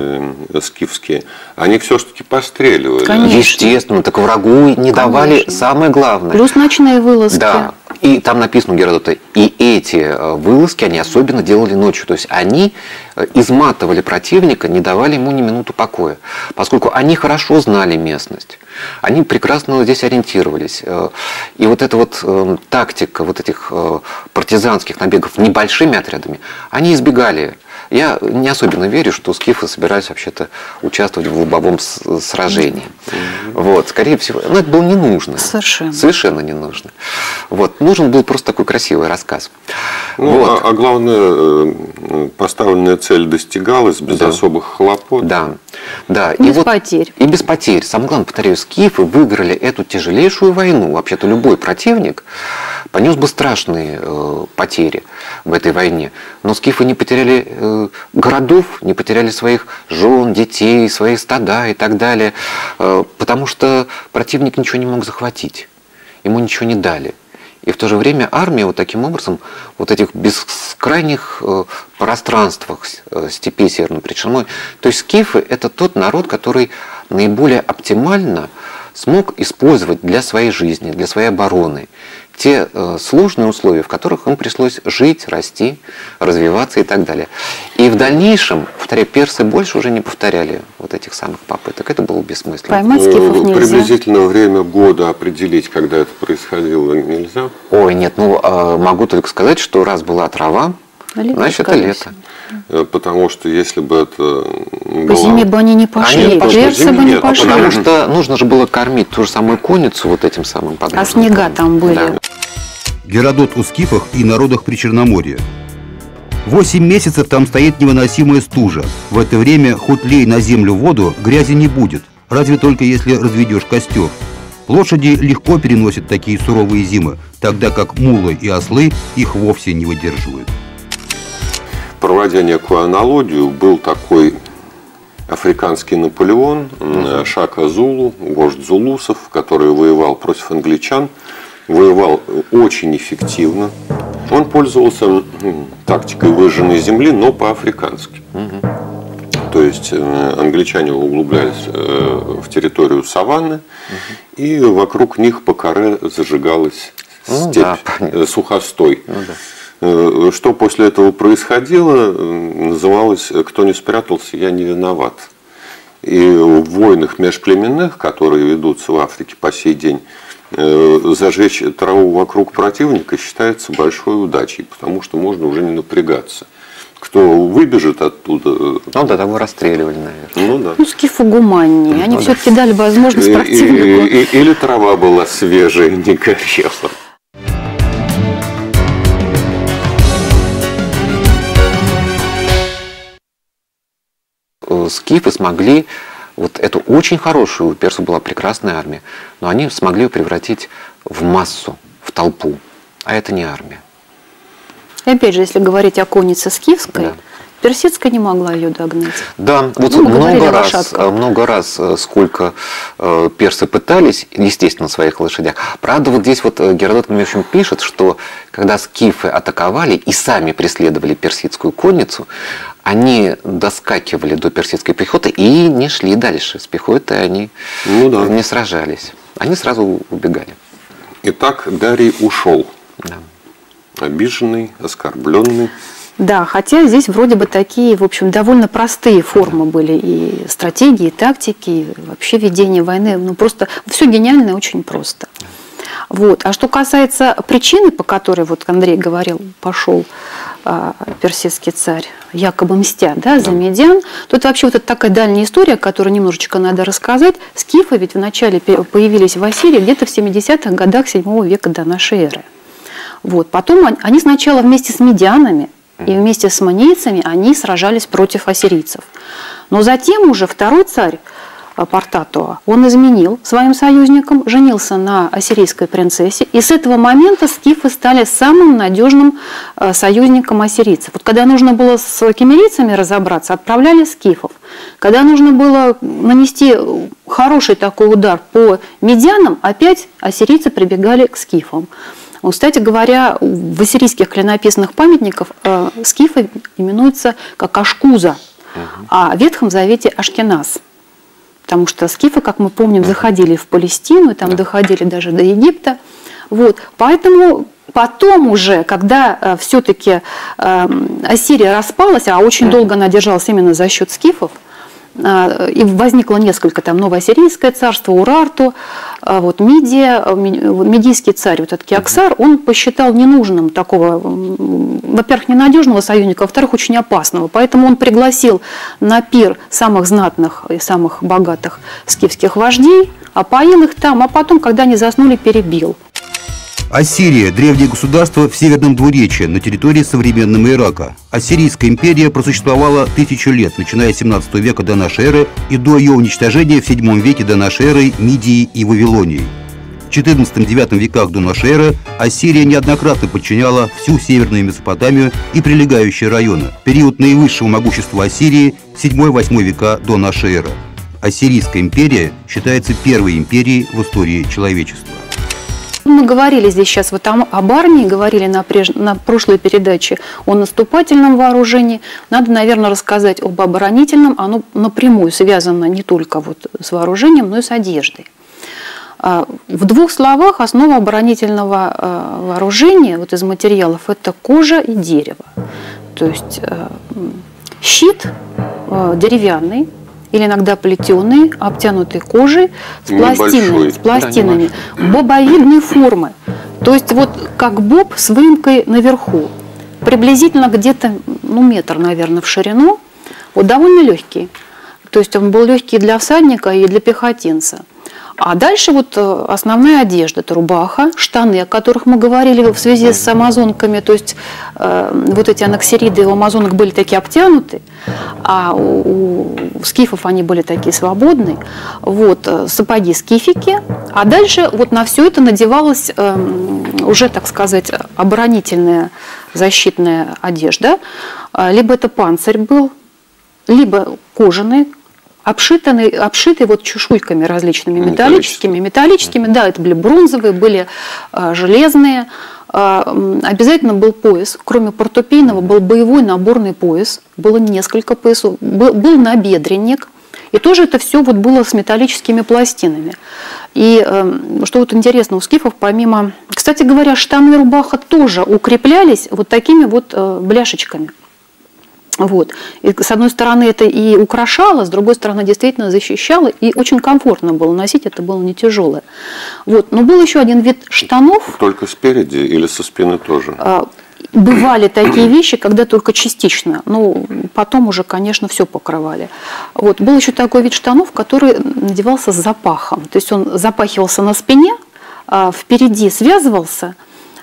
скифские, они все-таки постреливали. Конечно. Естественно, так врагу не давали самое главное. Плюс ночные вылазки. Да. И там написано у Геродота, и эти вылазки они особенно делали ночью. То есть они изматывали противника, не давали ему ни минуту покоя. Поскольку они хорошо знали местность. Они прекрасно здесь ориентировались. И вот эта вот тактика вот этих партизанских набегов небольшими отрядами, они избегали. Я не особенно верю, что скифы собирались вообще-то участвовать в лобовом сражении. Вот, скорее всего, это было не нужно. Совершенно не нужно. Вот, нужен был просто такой красивый рассказ. Ну, а главное, поставленная цель достигалась без особых хлопот. Да. Без потерь. И без потерь. Самое главное, повторяю, скифы выиграли эту тяжелейшую войну. Вообще-то любой противник понес бы страшные потери в этой войне. Но скифы не потеряли городов, не потеряли своих жен, детей, свои стада и так далее, потому что противник ничего не мог захватить, ему ничего не дали. И в то же время армия вот таким образом, вот этих бескрайних пространствах степей Северной Причерной, то есть скифы – это тот народ, который наиболее оптимально смог использовать для своей жизни, для своей обороны те сложные условия, в которых им пришлось жить, расти, развиваться и так далее. И в дальнейшем, повторяю, персы больше уже не повторяли вот этих самых попыток. Это было бессмысленно. Поймать скифов нельзя. Приблизительно время года определить, когда это происходило, нельзя? Ой, нет, могу только сказать, что раз была трава, значит, это лето. Потому что если бы это по зиме бы они не пошли, персы бы не пошли. Потому что нужно же было кормить ту же самую конницу вот этим самым подножным. А снега там были. Да. Геродот о скифах и народах Причерноморья. 8 месяцев там стоит невыносимая стужа. В это время хоть лей на землю воду, грязи не будет. Разве только если разведешь костер. Лошади легко переносят такие суровые зимы, тогда как мулы и ослы их вовсе не выдерживают. Проводя некую аналогию, был такой африканский Наполеон, Шака Зулу, вождь зулусов, который воевал против англичан, воевал очень эффективно. Он пользовался тактикой выжженной земли, но по-африкански. То есть англичане углублялись в территорию саванны, и вокруг них по каре зажигалась степь, сухостой. Что после этого происходило, называлось «Кто не спрятался, я не виноват». И в войнах межплеменных, которые ведутся в Африке по сей день, зажечь траву вокруг противника считается большой удачей, потому что можно уже не напрягаться. Кто выбежит оттуда... Ну да, того расстреливали, наверное. Ну, скифы гуманнее. Они все-таки дали возможность противнику. Или трава была свежая, не горела. скифы смогли вот эту очень хорошую, у персов была прекрасная армия, но они смогли ее превратить в массу, в толпу. А это не армия. И опять же, если говорить о коннице скифской, Да. персидская не могла ее догнать. Да, вот Ну, много раз, сколько персы пытались, естественно, на своих лошадях. Правда, вот здесь вот Геродот, в общем, пишет, что когда скифы атаковали и сами преследовали персидскую конницу, они доскакивали до персидской пехоты и не шли дальше. С пехотой они не сражались. Они сразу убегали. Итак, Дарий ушел. Да. Обиженный, оскорбленный. Да, хотя здесь вроде бы такие, в общем, довольно простые формы были и стратегии, и тактики, и вообще ведение войны. Ну, просто все гениально и очень просто. Вот. А что касается причины, по которой, вот Андрей говорил, пошел персидский царь, якобы мстя, да, за медиан, то это вообще вот такая дальняя история, которую немножечко надо рассказать. Скифы ведь вначале появились в Ассирии где-то в 70-х годах 7 века до нашей эры. Вот. Потом они сначала вместе с медианами и вместе с манейцами они сражались против ассирийцев. Но затем уже второй царь Партатуа, он изменил своим союзникам, женился на ассирийской принцессе, и с этого момента скифы стали самым надежным союзником ассирийцев. Вот когда нужно было с киммерийцами разобраться, отправляли скифов. Когда нужно было нанести хороший такой удар по медианам, опять ассирийцы прибегали к скифам. Кстати говоря, в ассирийских клинописных памятниках скифы именуются как Ашкуза, а в Ветхом Завете Ашкеназ. Потому что скифы, как мы помним, заходили в Палестину, и там доходили даже до Египта. Вот. Поэтому потом уже, когда все-таки Ассирия распалась, а очень долго она держалась именно за счет скифов, и возникло несколько, там, Новоассирийское царство, Урарту, вот Мидия, медийский царь, вот этот Киоксар, он посчитал ненужным такого, во-первых, ненадежного союзника, во-вторых, очень опасного. Поэтому он пригласил на пир самых знатных и самых богатых скифских вождей, опоил их там, а потом, когда они заснули, перебил. Ассирия – древнее государство в Северном Двуречье на территории современного Ирака. Ассирийская империя просуществовала 1000 лет, начиная с 17 века до нашей эры и до ее уничтожения в 7 веке до нашей эры Мидией и Вавилонией. В XIV-IX веках до нашей эры Ассирия неоднократно подчиняла всю Северную Месопотамию и прилегающие районы. Период наивысшего могущества Ассирии – 7-8 века до нашей эры. Ассирийская империя считается первой империей в истории человечества. Мы говорили здесь сейчас вот об армии, говорили на прошлой передаче о наступательном вооружении. Надо, наверное, рассказать об оборонительном. Оно напрямую связано не только вот с вооружением, но и с одеждой. В двух словах, основа оборонительного вооружения вот из материалов – это кожа и дерево. То есть щит деревянный, или иногда плетеный, обтянутый кожей с пластинами, бобовидной формы. То есть вот как боб с выемкой наверху, приблизительно где-то метр, наверное, в ширину, вот довольно легкий. То есть он был легкий для всадника и для пехотинца. А дальше вот основная одежда – это рубаха, штаны, о которых мы говорили в связи с амазонками. То есть вот эти анаксириды у амазонок были такие обтянуты, а у скифов они были такие свободные. Вот сапоги скифики. А дальше вот на все это надевалась уже, так сказать, оборонительная защитная одежда. Либо это панцирь был, либо кожаный, обшитый вот чешуйками различными металлическими, да, это были бронзовые, были железные. Обязательно был пояс, кроме портупейного был боевой наборный пояс, было несколько поясов, был набедренник, и тоже это все вот было с металлическими пластинами. И что вот интересно, у скифов помимо, кстати говоря, штаны и рубаха тоже укреплялись вот такими вот бляшечками. Вот. И с одной стороны это и украшало, с другой стороны действительно защищало, и очень комфортно было носить, это было не тяжелое. Вот. Но был еще один вид штанов. Только спереди или со спины тоже? Бывали такие вещи, когда только частично, но потом уже, конечно, все покрывали. Вот. Был еще такой вид штанов, который надевался с запахом, то есть он запахивался на спине, впереди связывался,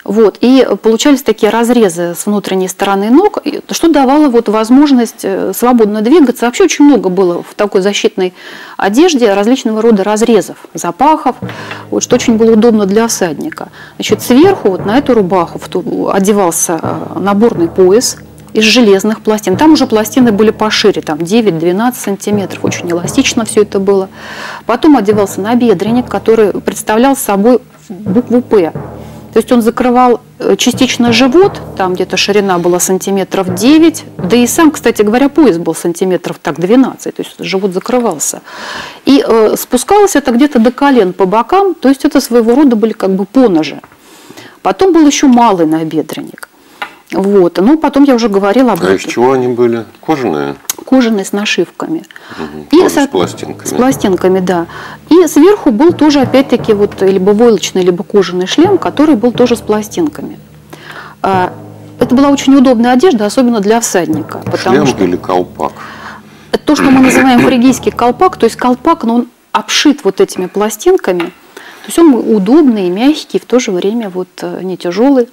Вот, и получались такие разрезы с внутренней стороны ног, что давало вот возможность свободно двигаться. Вообще очень много было в такой защитной одежде различного рода разрезов, запахов, вот, что очень было удобно для всадника. Значит, сверху вот на эту рубаху одевался наборный пояс из железных пластин. Там уже пластины были пошире, там 9-12 сантиметров, очень эластично все это было. Потом одевался набедренник, который представлял собой букву «П». То есть он закрывал частично живот, там где-то ширина была сантиметров 9, да и сам, кстати говоря, пояс был сантиметров так 12, то есть живот закрывался. И спускалось это где-то до колен по бокам, то есть это своего рода были как бы поножи. Потом был еще малый набедренник. Вот. Ну, потом я уже говорила об этом. А из чего они были? Кожаные? Кожаные с нашивками. И с пластинками. С пластинками, да. И сверху был тоже, опять-таки, вот либо войлочный, либо кожаный шлем, который был тоже с пластинками. Это была очень удобная одежда, особенно для всадника. Шлем или колпак? Это то, что мы называем фригийский колпак. То есть колпак, но он обшит вот этими пластинками. То есть он удобный, мягкий, в то же время вот не тяжелый.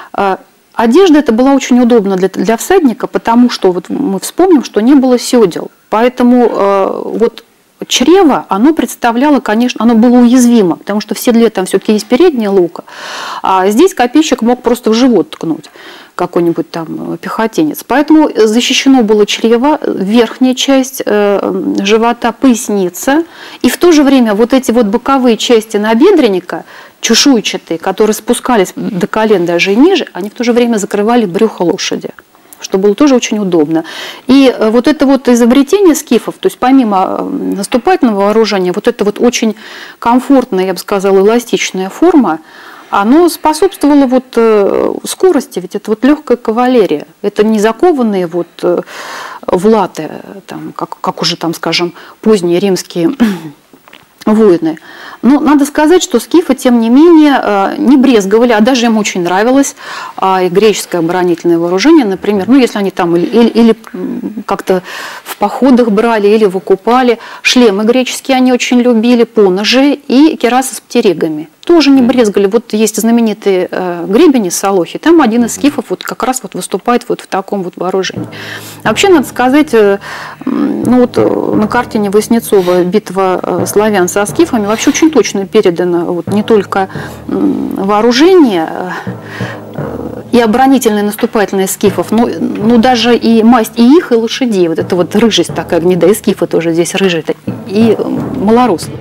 Одежда эта была очень удобна для всадника, потому что вот мы вспомним, что не было седел. Поэтому вот чрево, оно представляло, конечно, оно было уязвимо, потому что в седле там все-таки есть передняя лука, а здесь копейщик мог просто в живот ткнуть какой-нибудь там пехотинец. Поэтому защищено было чрево, верхняя часть живота, поясница, и в то же время вот эти вот боковые части набедренника, чешуйчатые, которые спускались до колен даже и ниже, они в то же время закрывали брюхо лошади, что было тоже очень удобно. И вот это вот изобретение скифов, то есть помимо наступательного вооружения, вот это вот очень комфортная, я бы сказала, эластичная форма, оно способствовало вот скорости, ведь это вот легкая кавалерия, это не закованные вот в латы, там, как уже там, скажем, поздние римские воины. Но надо сказать, что скифы, тем не менее, не брезговали, а даже им очень нравилось и греческое оборонительное вооружение, например, ну, если они там или как-то в походах брали, или выкупали. Шлемы греческие они очень любили, поножи и кирасы с птеригами. Тоже не брезгали. Вот есть знаменитые гребени Солохи, там один из скифов вот как раз вот выступает вот в таком вот вооружении. Вообще, надо сказать, ну вот на картине Васнецова «Битва славян со скифами» вообще очень точно передано вот не только вооружение и оборонительные наступательные скифов, но даже и масть и их, и лошадей. Вот это вот рыжесть такая гнедая, и скифы тоже здесь рыжие, и малорослые.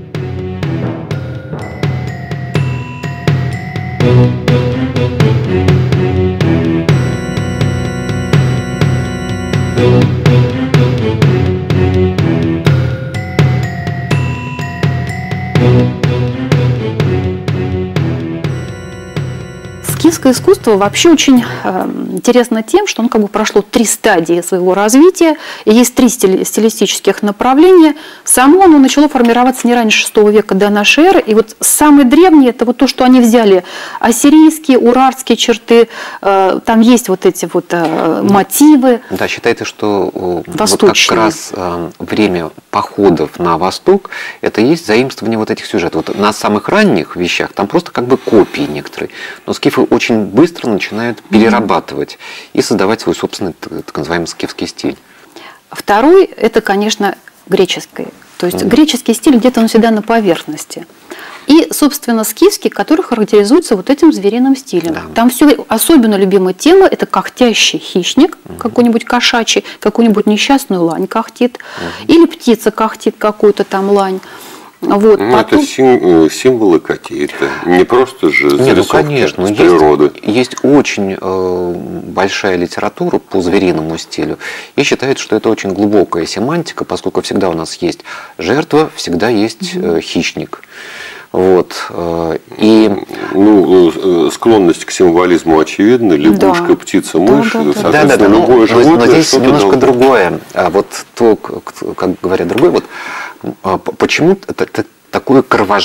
Скифское искусство вообще очень интересно тем, что оно как бы прошло 3 стадии своего развития, и есть 3 стилистических направления. Само оно начало формироваться не раньше VI века до нашей эры, и вот самые древние – это вот то, что они взяли ассирийские, урартские черты, там есть вот эти вот мотивы. Да, считается, что вот как раз время походов на восток – это есть заимствование вот этих сюжетов. Вот на самых ранних вещах там просто как бы копии некоторые, но скифы очень быстро начинают перерабатывать и создавать свой собственный, так называемый, скифский стиль. Второй – это, конечно, греческий. То есть греческий стиль где-то он всегда на поверхности. И, собственно, скифский, который характеризуется вот этим звериным стилем. Да. Там все, особенно любимая тема – это когтящий хищник, какой-нибудь кошачий, какую-нибудь несчастную лань когтит, или птица когтит какую-то там лань. Вот, ну, потом... Это символы какие-то, не просто же зарисовки с природы. Есть очень большая литература по звериному стилю, и считают, что это очень глубокая семантика, поскольку всегда у нас есть жертва, всегда есть хищник. Вот. И склонность к символизму очевидна, лягушка, да. Птица, мышь, соответственно, любое животное. Но здесь немножко другое. Вот то, как говорят другое, вот почему это такой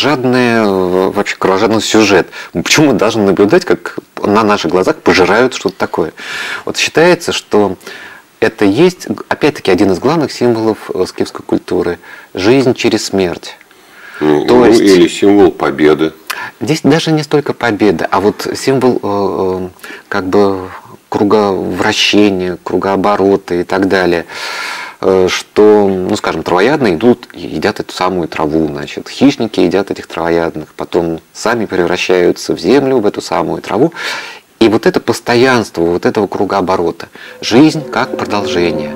кровожадный сюжет? Почему мы должны наблюдать, как на наших глазах пожирают что-то такое? Вот считается, что это есть, опять-таки, один из главных символов скифской культуры – жизнь через смерть. Или символ победы. Здесь даже не столько победа, а вот символ как бы круговращения, кругооборота и так далее. Что, ну, скажем, травоядные идут и едят эту самую траву, значит, хищники едят этих травоядных, потом сами превращаются в землю, в эту самую траву. И вот это постоянство, вот этого кругооборота, жизнь как продолжение.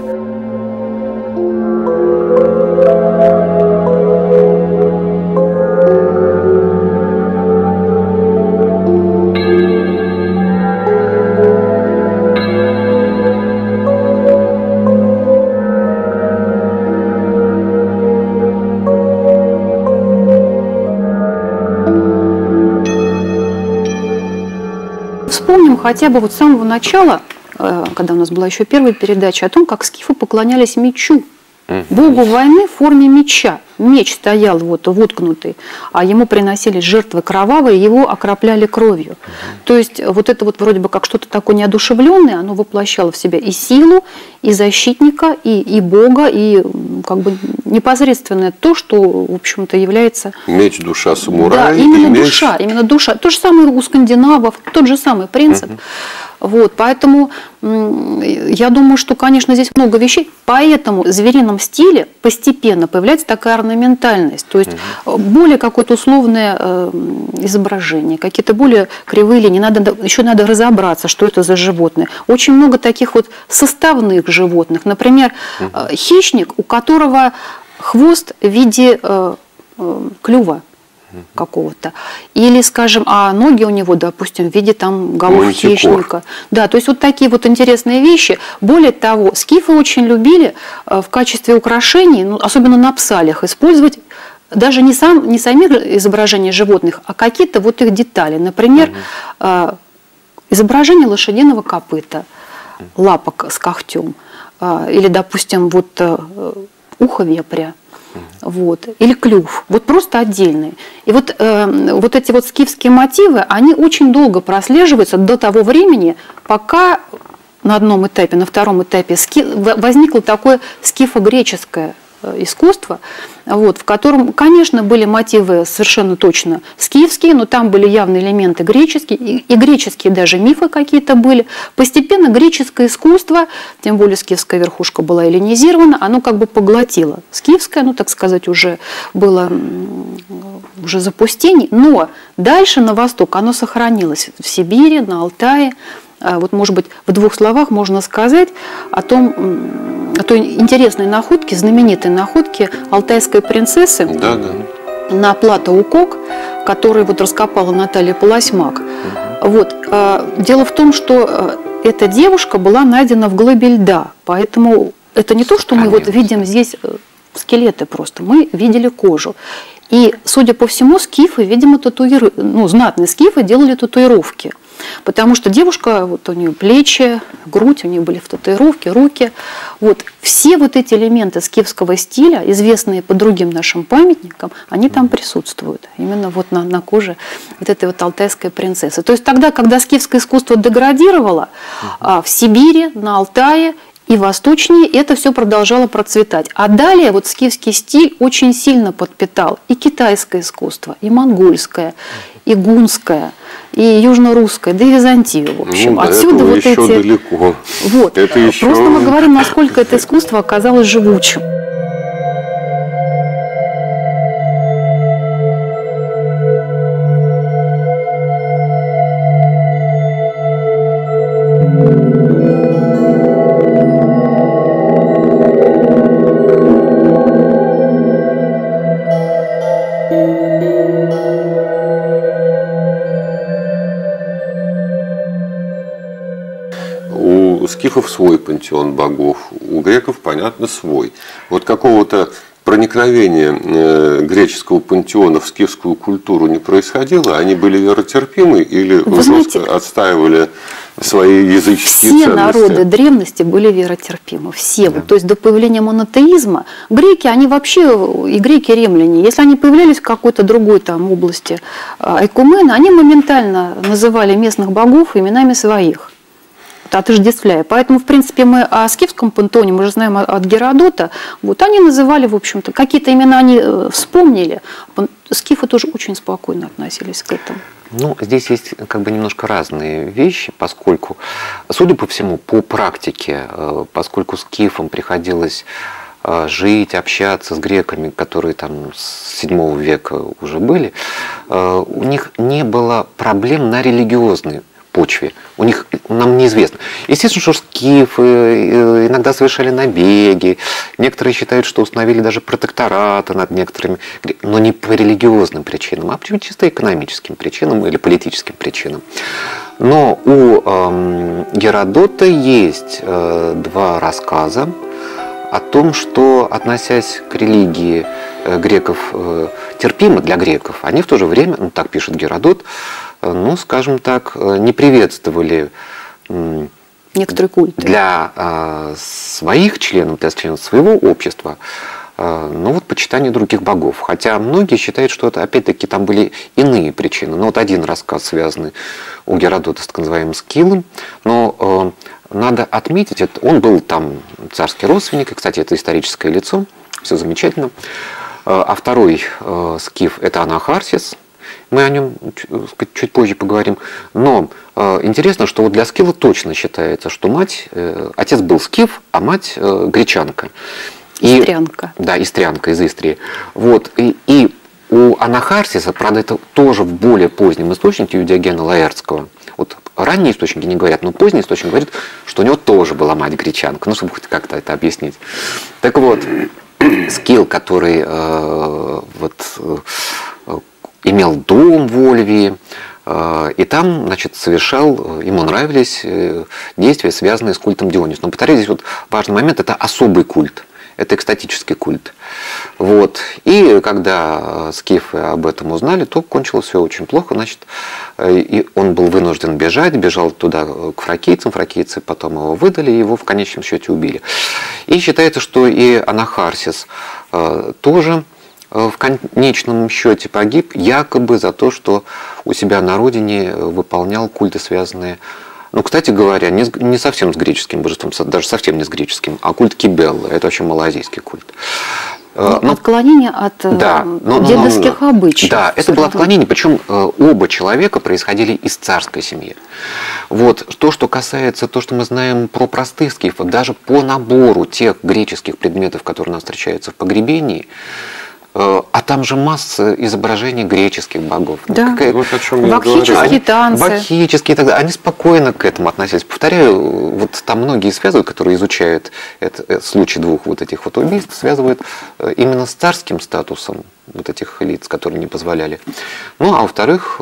Вспомним хотя бы вот с самого начала, когда у нас была еще первая передача, о том, как скифы поклонялись мечу, богу войны в форме меча. Меч стоял вот воткнутый, а ему приносились жертвы кровавые, его окропляли кровью. То есть вот это вот вроде бы как что-то такое неодушевленное, оно воплощало в себя и силу, и защитника, и бога, и как бы непосредственное то, что, в общем-то, является... Меч, душа самурая. Да, именно и душа, именно душа. То же самое у скандинавов, тот же самый принцип. Вот, поэтому я думаю, что, конечно, здесь много вещей. Поэтому в зверином стиле постепенно появляется такая орнаментальность. То есть более какое-то условное изображение, какие-то более кривые линии. Еще надо разобраться, что это за животное. Очень много таких вот составных животных. Например, хищник, у которого хвост в виде клюва какого-то. Или, скажем, а ноги у него, допустим, в виде там голов хищника. Да, то есть вот такие вот интересные вещи. Более того, скифы очень любили в качестве украшений, ну, особенно на псалях, использовать даже не сами изображения животных, а какие-то вот их детали. Например, изображение лошадиного копыта, лапок с когтем, или, допустим, вот ухо вепря. Вот. Или клюв, вот просто отдельные. И вот эти вот скифские мотивы, они очень долго прослеживаются до того времени, пока на одном этапе, на втором этапе возникло такое скифо-греческое искусство, вот, в котором, конечно, были мотивы совершенно точно скифские, но там были явные элементы греческие, и греческие даже мифы какие-то были. Постепенно греческое искусство, тем более скифская верхушка была эллинизирована, оно как бы поглотило скифское, ну, так сказать, уже было уже запустение, но дальше на восток оно сохранилось в Сибири, на Алтае. Вот, может быть, в двух словах можно сказать о той интересной находке, знаменитой находке алтайской принцессы на Плато-Укок, который вот раскопала Наталья Полосьмак. Вот. Дело в том, что эта девушка была найдена в глыбе льда, поэтому это не то, что мы вот видим здесь скелеты просто, мы видели кожу. И, судя по всему, скифы, видимо, знатные скифы делали татуировки. Потому что девушка, вот у нее плечи, грудь, у нее были в татуировке, руки. Вот все вот эти элементы скифского стиля, известные по другим нашим памятникам, они там присутствуют. Именно вот на коже вот этой вот алтайской принцессы. То есть тогда, когда скифское искусство деградировало, в Сибири, на Алтае и восточнее это все продолжало процветать. А далее вот скифский стиль очень сильно подпитал и китайское искусство, и монгольское, и гунское, и южно-русское, да и Византию, в общем. Ну, отсюда вот еще эти... далеко. Вот. Это еще... Просто мы говорим, насколько это искусство оказалось живучим. У скифов свой пантеон богов, у греков, понятно, свой. Вот какого-то проникновения греческого пантеона в скифскую культуру не происходило? Они были веротерпимы или жестко отстаивали свои языческие ценности? Все народы древности были веротерпимы, все. Да. То есть до появления монотеизма греки, они вообще, и греки, и римляне, если они появлялись в какой-то другой там области айкумена, они моментально называли местных богов именами своих. отождествляя. Поэтому, в принципе, мы о скифском пантеоне, мы же знаем от Геродота, вот они называли, в общем-то, какие-то имена они вспомнили. Скифы тоже очень спокойно относились к этому. Ну, здесь есть как бы немножко разные вещи, поскольку, судя по всему, по практике, поскольку скифам приходилось жить, общаться с греками, которые там с 7 века уже были, у них не было проблем на религиозной почве. У них, нам неизвестно. Естественно, что скифы иногда совершали набеги. Некоторые считают, что установили даже протектораты над некоторыми, но не по религиозным причинам, а по чисто экономическим причинам или политическим причинам. Но у Геродота есть 2 рассказа о том, что, относясь к религии греков терпимо для греков, они в то же время, ну так пишет Геродот, ну, скажем так, не приветствовали некоторые культы для своих членов, для членов своего общества, ну вот почитание других богов. Хотя многие считают, что это опять-таки там были иные причины. Ну вот один рассказ, связанный у Геродота с так называемым Скиллом, но надо отметить, он был там царский родственник, и, кстати, это историческое лицо, все замечательно. А второй скиф – это Анахарсис, мы о нем чуть позже поговорим. Но интересно, что вот для Скилла точно считается, что отец был скиф, а мать гречанка. Истрянка. Да, истрянка из Истрии. Вот, и у Анахарсиса, правда, это тоже в более позднем источнике у Диогена Лаэртского. Вот ранние источники не говорят, но поздний источник говорит, что у него тоже была мать гречанка, ну, чтобы хоть как-то это объяснить. Так вот, Скилл, который имел дом в Ольвии, и там, значит, совершал, ему нравились действия, связанные с культом Диониса. Но, повторюсь, здесь вот важный момент, это особый культ. Это экстатический культ. Вот. И когда скифы об этом узнали, то кончилось все очень плохо. Значит, и он был вынужден бежать, бежал туда к фракийцам. Фракийцы потом его выдали, и его в конечном счете убили. И считается, что и Анахарсис тоже в конечном счете погиб, якобы за то, что у себя на родине выполнял культы, связанные, ну, кстати говоря, не совсем с греческим божеством, даже совсем не с греческим, а культ Кибеллы. Это вообще малазийский культ. Отклонение от дедовских обычаев. Да, это было отклонение, причем оба человека происходили из царской семьи. Вот. То, что касается, то, что мы знаем про простых скифов, даже по набору тех греческих предметов, которые у нас встречаются в погребении, а там же масса изображений греческих богов. Да. Вот о чем я бакхические танцы. Бакхические и так далее. Они спокойно к этому относились. Повторяю, вот там многие связывают, которые изучают случай 2 вот этих вот убийств, связывают именно с царским статусом вот этих лиц, которые не позволяли. Ну, а во-вторых,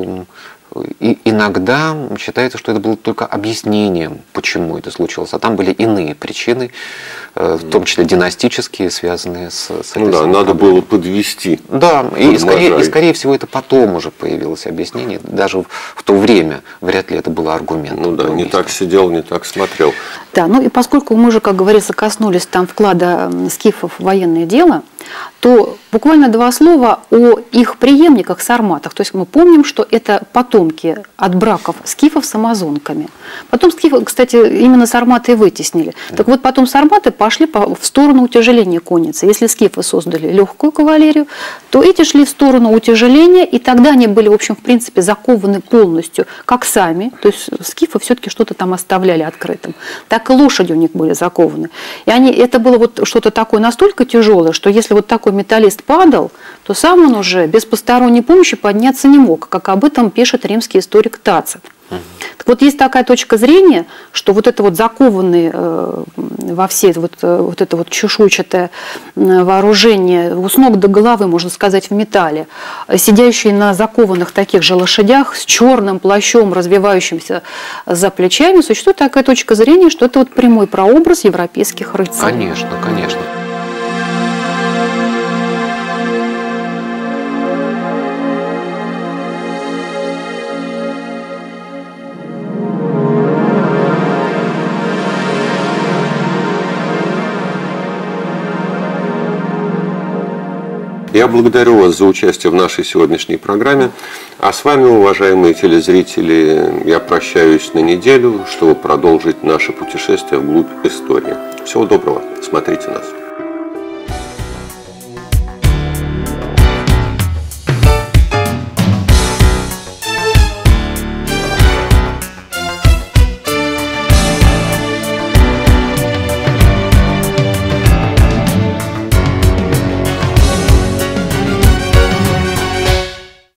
и иногда считается, что это было только объяснением, почему это случилось. А там были иные причины, в том числе династические, связанные с этой проблемой. Надо было подвести. Да, и скорее всего это потом уже появилось объяснение. Даже в то время вряд ли это было аргументом. Ну да, не так сидел, не так смотрел. Да, ну и поскольку мы же, как говорится, коснулись там вклада скифов в военное дело, то буквально 2 слова о их преемниках сарматах. То есть мы помним, что это потомки от браков скифов с амазонками. Потом скифы, кстати, именно сарматы и вытеснили. Так вот, потом сарматы пошли в сторону утяжеления конницы. Если скифы создали легкую кавалерию, то эти шли в сторону утяжеления, и тогда они были, в общем, в принципе, закованы полностью, как сами. То есть скифы все-таки что-то там оставляли открытым. Так и лошади у них были закованы. И это было вот что-то такое настолько тяжелое, что если вот такой металлист падал, то сам он уже без посторонней помощи подняться не мог, как об этом пишет римский историк Тацит. Так вот, есть такая точка зрения, что вот это вот закованные во все вот это вот чешуйчатое вооружение с ног до головы, можно сказать, в металле, сидящие на закованных таких же лошадях с черным плащом, развивающимся за плечами, существует такая точка зрения, что это вот прямой прообраз европейских рыцарей. Конечно, конечно. И Я благодарю вас за участие в нашей сегодняшней программе. А с вами, уважаемые телезрители, я прощаюсь на неделю, чтобы продолжить наше путешествие вглубь истории. Всего доброго. Смотрите нас.